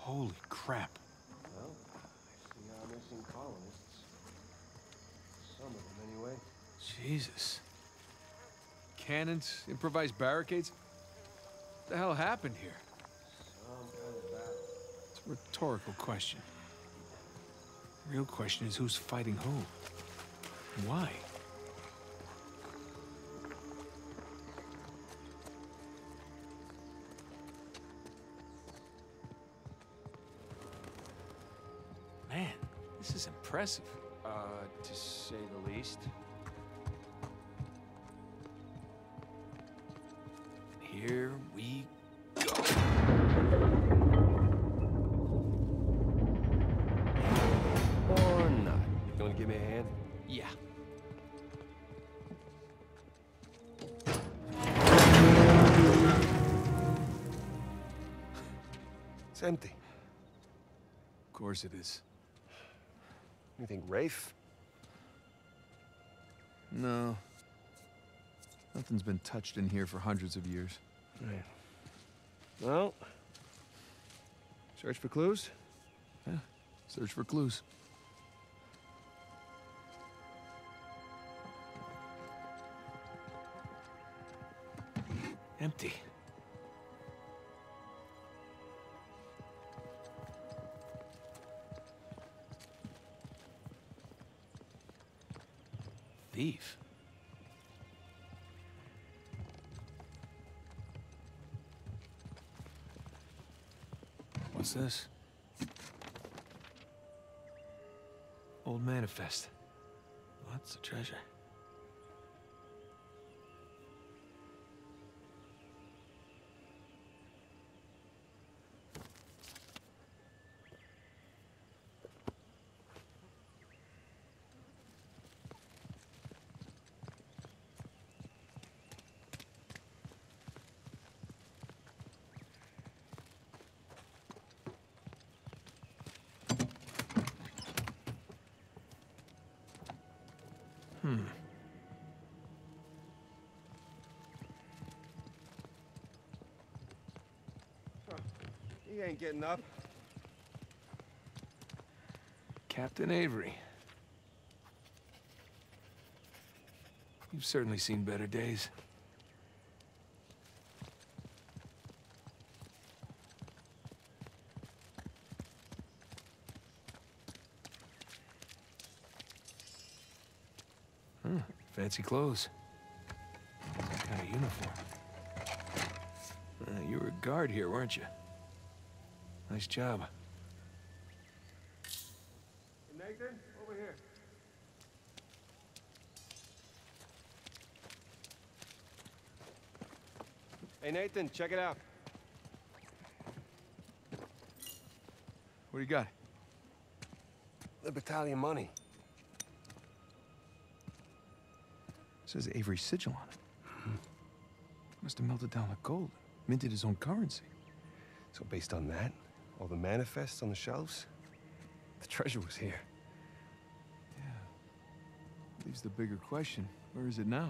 Holy crap. Well, I see our missing colonists. Some of them, anyway. Jesus. Cannons, improvised barricades? What the hell happened here? Some kind of battle. It's a rhetorical question. The real question is who's fighting who? And why? Man, this is impressive. To say the least. Here we go. Or not. You wanna give me a hand? Yeah. It's empty. Of course it is. You think Rafe? No. Nothing's been touched in here for hundreds of years. Right. Well, search for clues? Yeah. Search for clues. Empty. Thief. What's this? Old manifest. Lots of treasure. He ain't getting up. Captain Avery. You've certainly seen better days. Fancy clothes. Some kind of uniform. You were a guard here, weren't you? Nice job. Nathan, over here. Hey, Nathan, check it out. What do you got? The battalion money. Says Avery's sigil on it. Must have melted down the gold. Minted his own currency. So based on that, all the manifests on the shelves, the treasure was here. Yeah. Leaves the bigger question. Where is it now?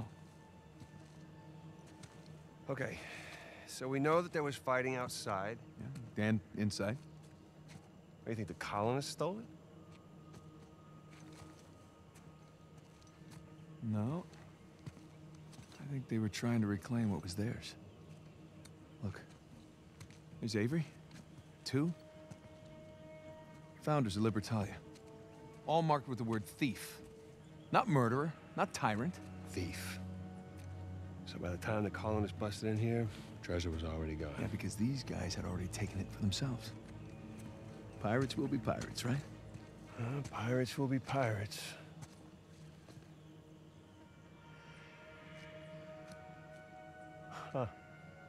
Okay, so we know that there was fighting outside. Yeah. And inside? Do you think the colonists stole it? No. I think they were trying to reclaim what was theirs. Look. There's Avery. 2. Founders of Libertalia. All marked with the word thief. Not murderer, not tyrant. Thief. So by the time the colonists busted in here, treasure was already gone. Yeah, because these guys had already taken it for themselves. Pirates will be pirates, right? Pirates will be pirates. Huh.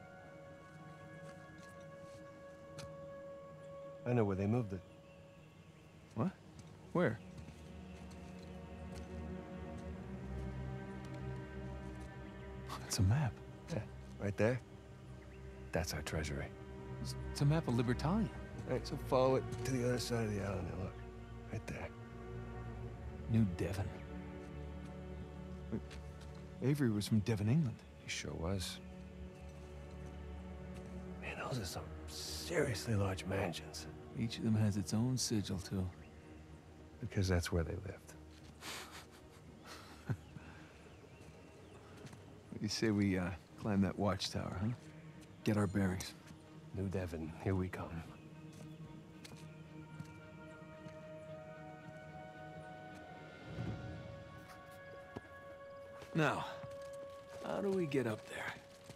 I know where they moved it. What? Where? It's a map. Yeah, right there. That's our treasury. It's a map of Libertalia. Right, so follow it to the other side of the island and look. Right there. New Devon. Wait, Avery was from Devon, England. He sure was. Man, those are some seriously large mansions. Each of them has its own sigil, too. Because that's where they lived. What do you say we, climb that watchtower, huh? Get our bearings. New Devon, here we come. Now, how do we get up there?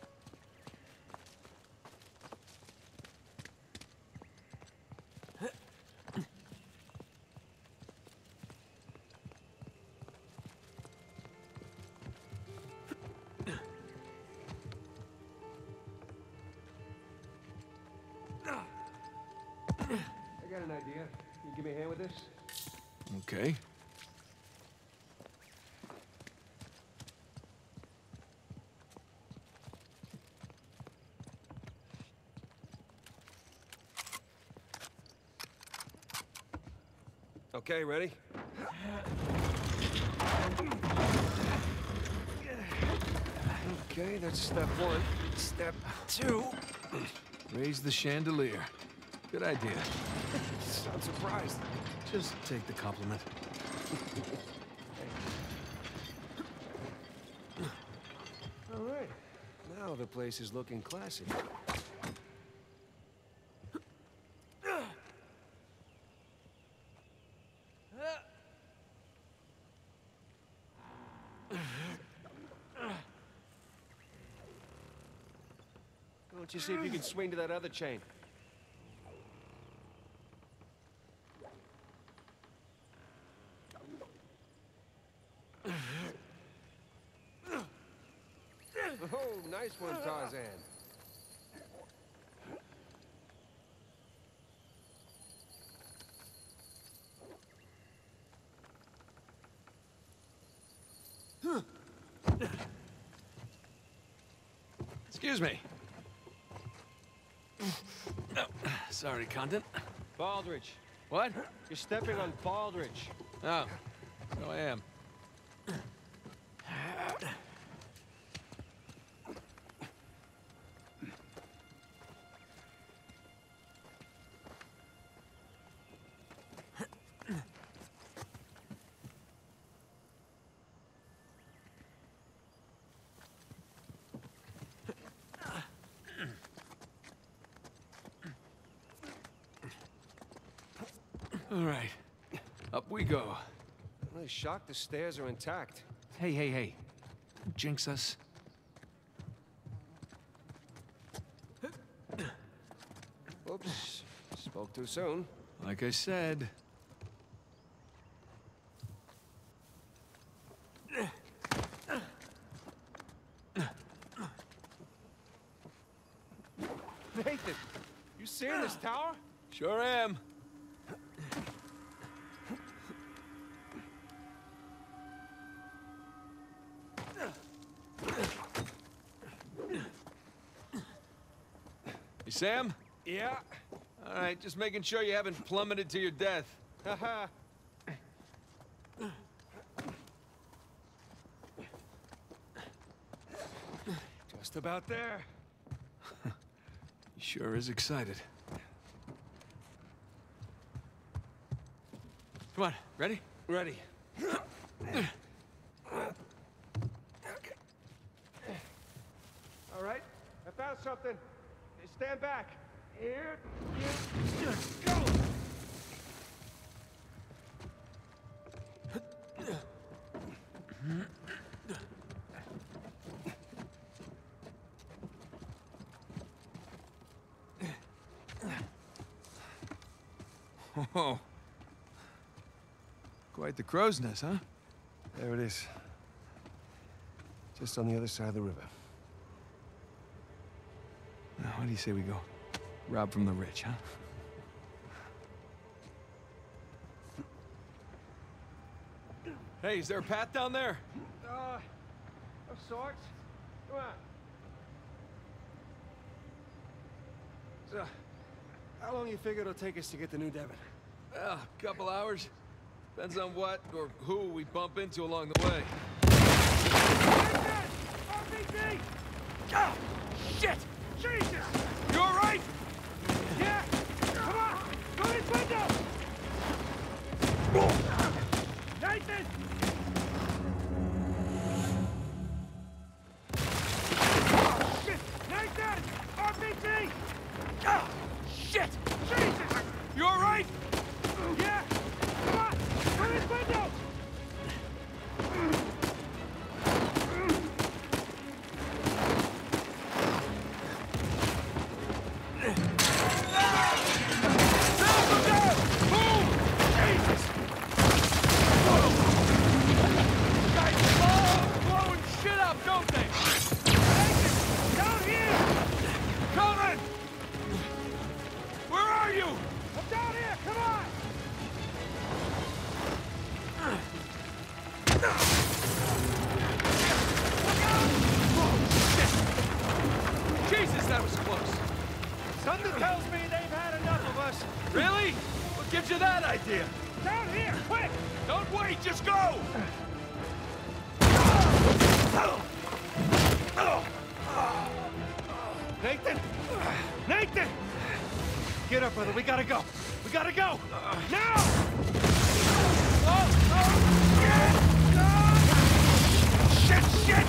I got an idea. Can you give me a hand with this? Okay. Okay, ready? Okay, that's step one. Step two. Raise the chandelier. Good idea. I'm surprised. Just take the compliment. All right. Now the place is looking classy. Why don't you see if you can swing to that other chain? Oh, nice one, Tarzan. Excuse me. Oh, sorry, Condon. Baldridge. What? You're stepping on Baldridge. Oh, so I am. All right, up we go. I'm really shocked the stairs are intact. Hey, hey, hey. Don't jinx us. Oops, spoke too soon. Like I said. Nathan, you seeing this tower? Sure am. Hey, Sam? Yeah. All right, just making sure you haven't plummeted to your death. Haha. Just about there. He sure is excited. Come on, ready? Ready. All right, I found something. Stand back. Here you go. Oh. Quite the crow's nest, huh? There it is. Just on the other side of the river. Now, what do you say we go? Rob from the rich, huh? Hey, is there a path down there? Of sorts. Come on. So, how long you figure it'll take us to get to New Devon? Well, a couple hours. Depends on what or who we bump into along the way. RPG! Oh, shit! Jesus! You all right? Yeah! Come on! Go in Nathan! Shit! Nathan! RPG! Ah, shit! Jesus! You all right? Yeah! Come on! Through this window! Jesus, that was close. Something tells me they've had enough of us. Really? What gives you that idea? Down here, quick! Don't wait, just go! Nathan! Nathan! Get up, brother, we gotta go. We gotta go! Now! Shit! Shit!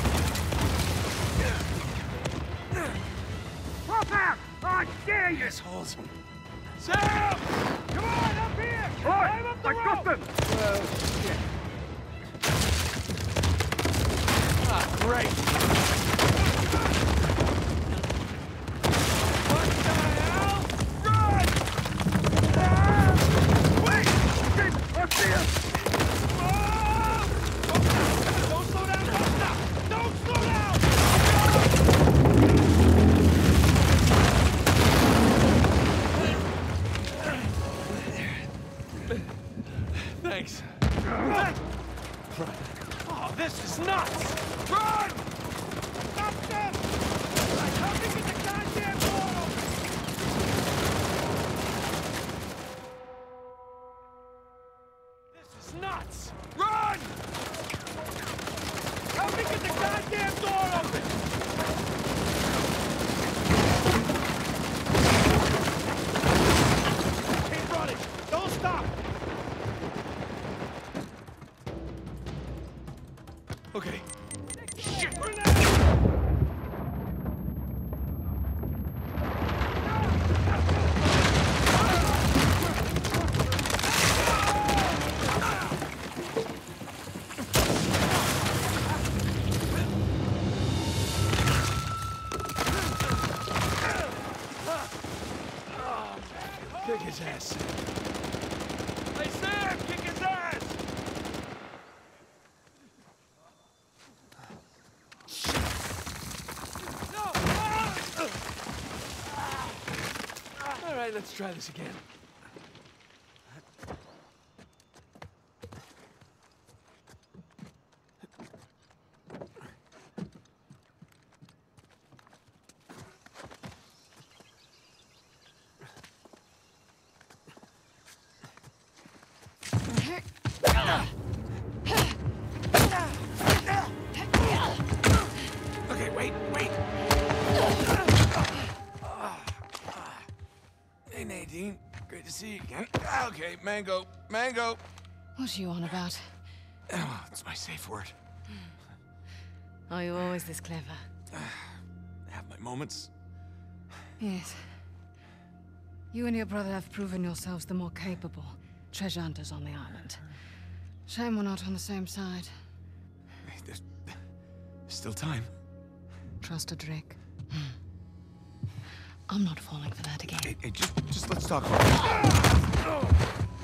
Drop out! I dare you! Assholes! Sam! Come on, up here! Climb up the rope! I got them! Well, shit. Ah, great! What the hell? Run! Wait! Shit! I see him! Don't slow down! Don't stop! Don't slow down! Thanks. Run! Oh, this is nuts! Run! Stop them! Help me get the goddamn door open! This is nuts! Run! Help me get the goddamn door open! Keep running! Don't stop! Okay. Shit! Kick his ass. Hey, Sam! Kick his ass! All right, let's try this again. Okay, wait. Hey, Nadine. Great to see you again. Okay, Mango. What are you on about? Oh, it's my safe word. Are you always this clever? Have my moments. Yes. You and your brother have proven yourselves the more capable treasure hunters on the island. Shame we're not on the same side. Hey, there's still time. Trust a Drake. I'm not falling for that again. Hey, just let's talk about it.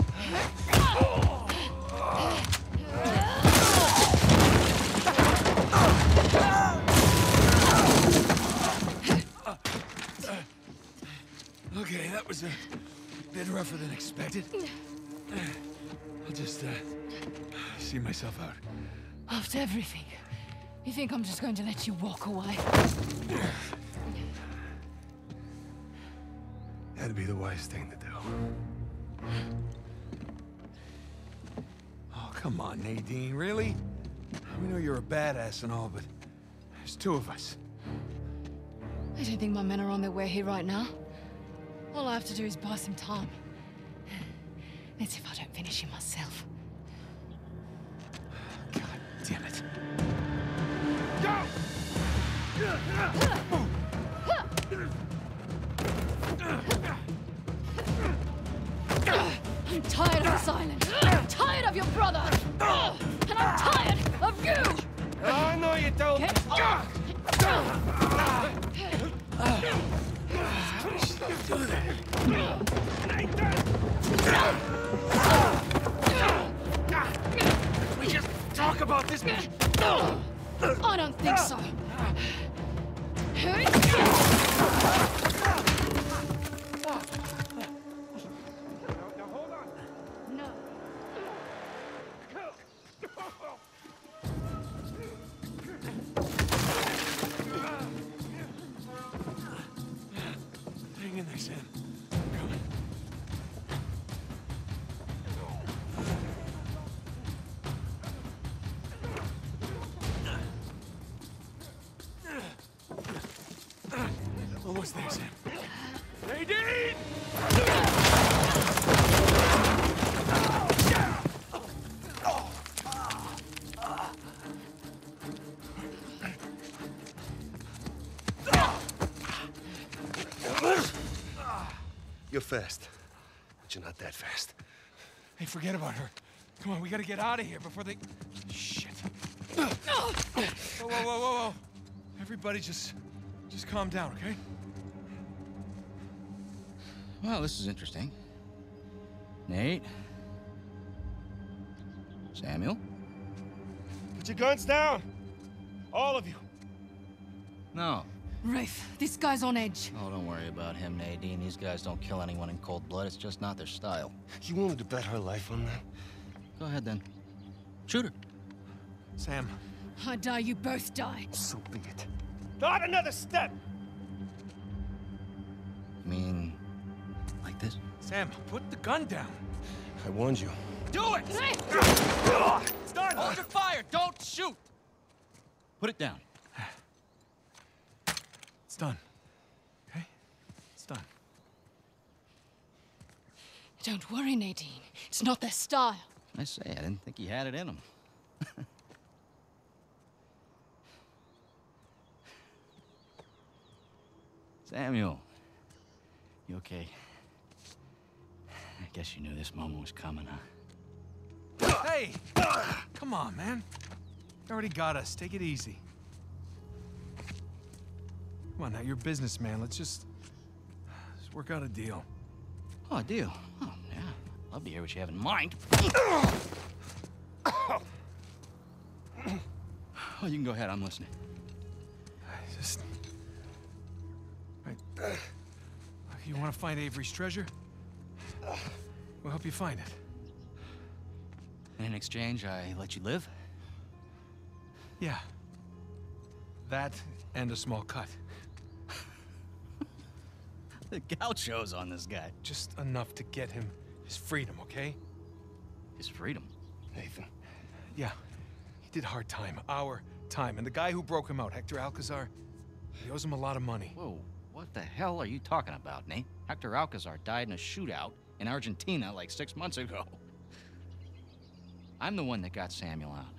Okay, that was a bit rougher than expected. I'll just see myself out. After everything, you think I'm just going to let you walk away? That'd be the wise thing to do. Oh, come on, Nadine, really? We know you're a badass and all, but there's two of us. I don't think my men are on their way here right now. All I have to do is buy some time. As if I don't finish him myself. God damn it. I'm tired of this island. I'm tired of your brother. And I'm tired of you. I know you don't. Get off! We just talk about this. I don't think so. Now hold on. No. Hang in there, Sam. Almost there, Sam. Nadine! You're fast, but you're not that fast. Hey, forget about her. Come on, we gotta get out of here before they... Shit. Whoa, whoa, whoa, whoa, whoa. Everybody just calm down, okay? Well, this is interesting. Nate? Samuel? Put your guns down! All of you. No. Rafe, this guy's on edge. Oh, don't worry about him, Nadine. These guys don't kill anyone in cold blood. It's just not their style. You willing to bet her life on that? Go ahead, then. Shoot her. Sam. I die, you both die. So be it. Not another step! You mean... like this? Sam, put the gun down. I warned you. Do it! It's done! Hold your fire! Don't shoot! Put it down. It's done. Okay? It's done. Don't worry, Nadine. It's not their style. I say, I didn't think he had it in him. Samuel. You okay? I guess you knew this moment was coming, huh? Hey! Come on, man. You already got us. Take it easy. Come on, now, you're a businessman. Let's just work out a deal. Oh, a deal. Oh, yeah. Love to hear what you have in mind. Oh, you can go ahead. I'm listening. Just... Right. You want to find Avery's treasure? We'll help you find it. And in exchange, I let you live? Yeah. That and a small cut. The gauchos on this guy. Just enough to get him his freedom, okay? His freedom? Nathan. Yeah. He did hard time. Our time. And the guy who broke him out, Hector Alcazar, he owes him a lot of money. Whoa, what the hell are you talking about, Nate? Hector Alcazar died in a shootout in Argentina like 6 months ago. I'm the one that got Samuel out.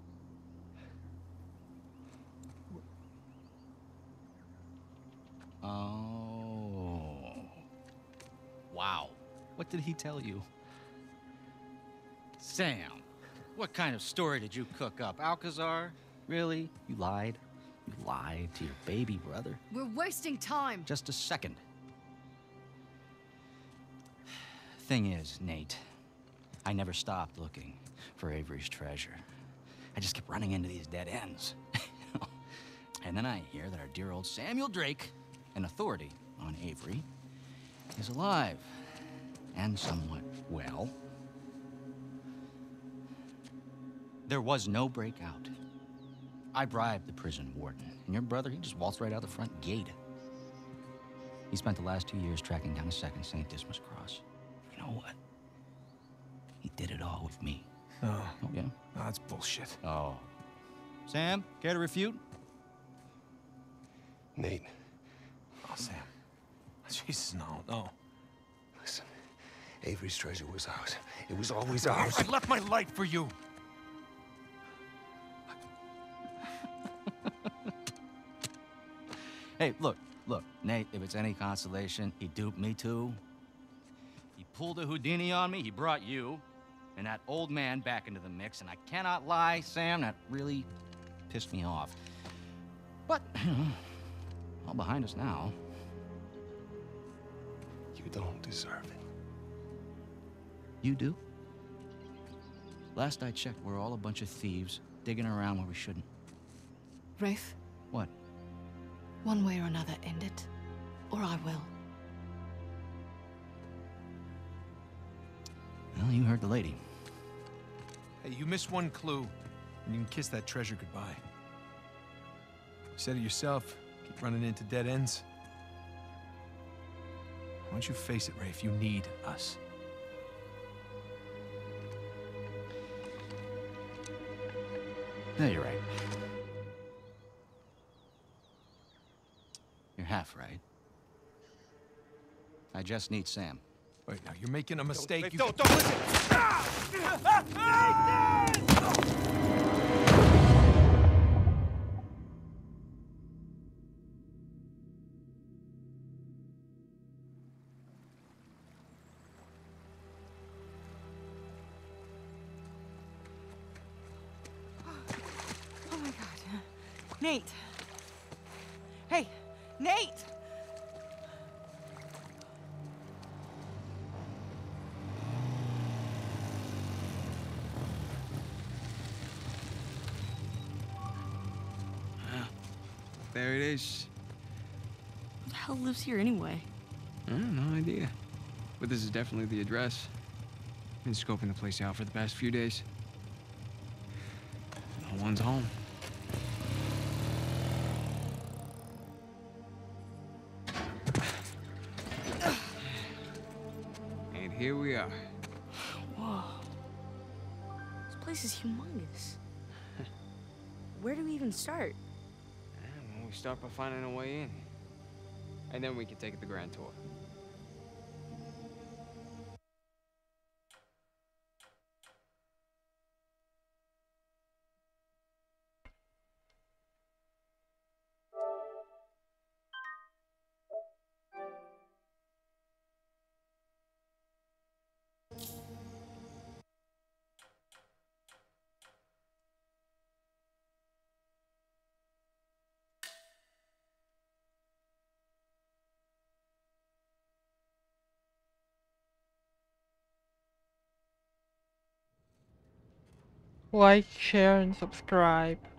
Oh. Wow. What did he tell you? Sam, what kind of story did you cook up? Alcazar? Really? You lied? You lied to your baby brother? We're wasting time. Just a second. Thing is, Nate, I never stopped looking for Avery's treasure. I just kept running into these dead ends. And then I hear that our dear old Samuel Drake, an authority on Avery, is alive and somewhat well. There was no breakout. I bribed the prison warden, and your brother, he just waltzed right out the front gate. He spent the last 2 years tracking down a second St. Dismas cross. You know what? He did it all with me. Oh, yeah? no, that's bullshit. Oh. Sam, care to refute? Nate. Oh, Sam. Jesus, no. Listen, Avery's treasure was ours. It was always ours. I left my life for you. Hey, look, Nate, if it's any consolation, he duped me too. He pulled a Houdini on me, he brought you and that old man back into the mix, and I cannot lie, Sam, that really pissed me off. But, all behind us now. You don't deserve it. You do? Last I checked, we're all a bunch of thieves, digging around where we shouldn't. Rafe, What? one way or another, end it, or I will. Well, you heard the lady. Hey, you missed one clue, and you can kiss that treasure goodbye. You said it yourself, keep running into dead ends. Why don't you face it, Rafe? You need us. Yeah, you're right. You're half right. I just need Sam. Wait, now you're making a mistake. Rafe, don't listen! Oh my God. Nate! Hey, Nate! There it is. Who the hell lives here anyway? No idea. But this is definitely the address. Been scoping the place out for the past few days. No one's home. And here we are. Whoa. This place is humongous. Where do we even start? Well, we start by finding a way in. And then we can take the grand tour. Like, share, and subscribe.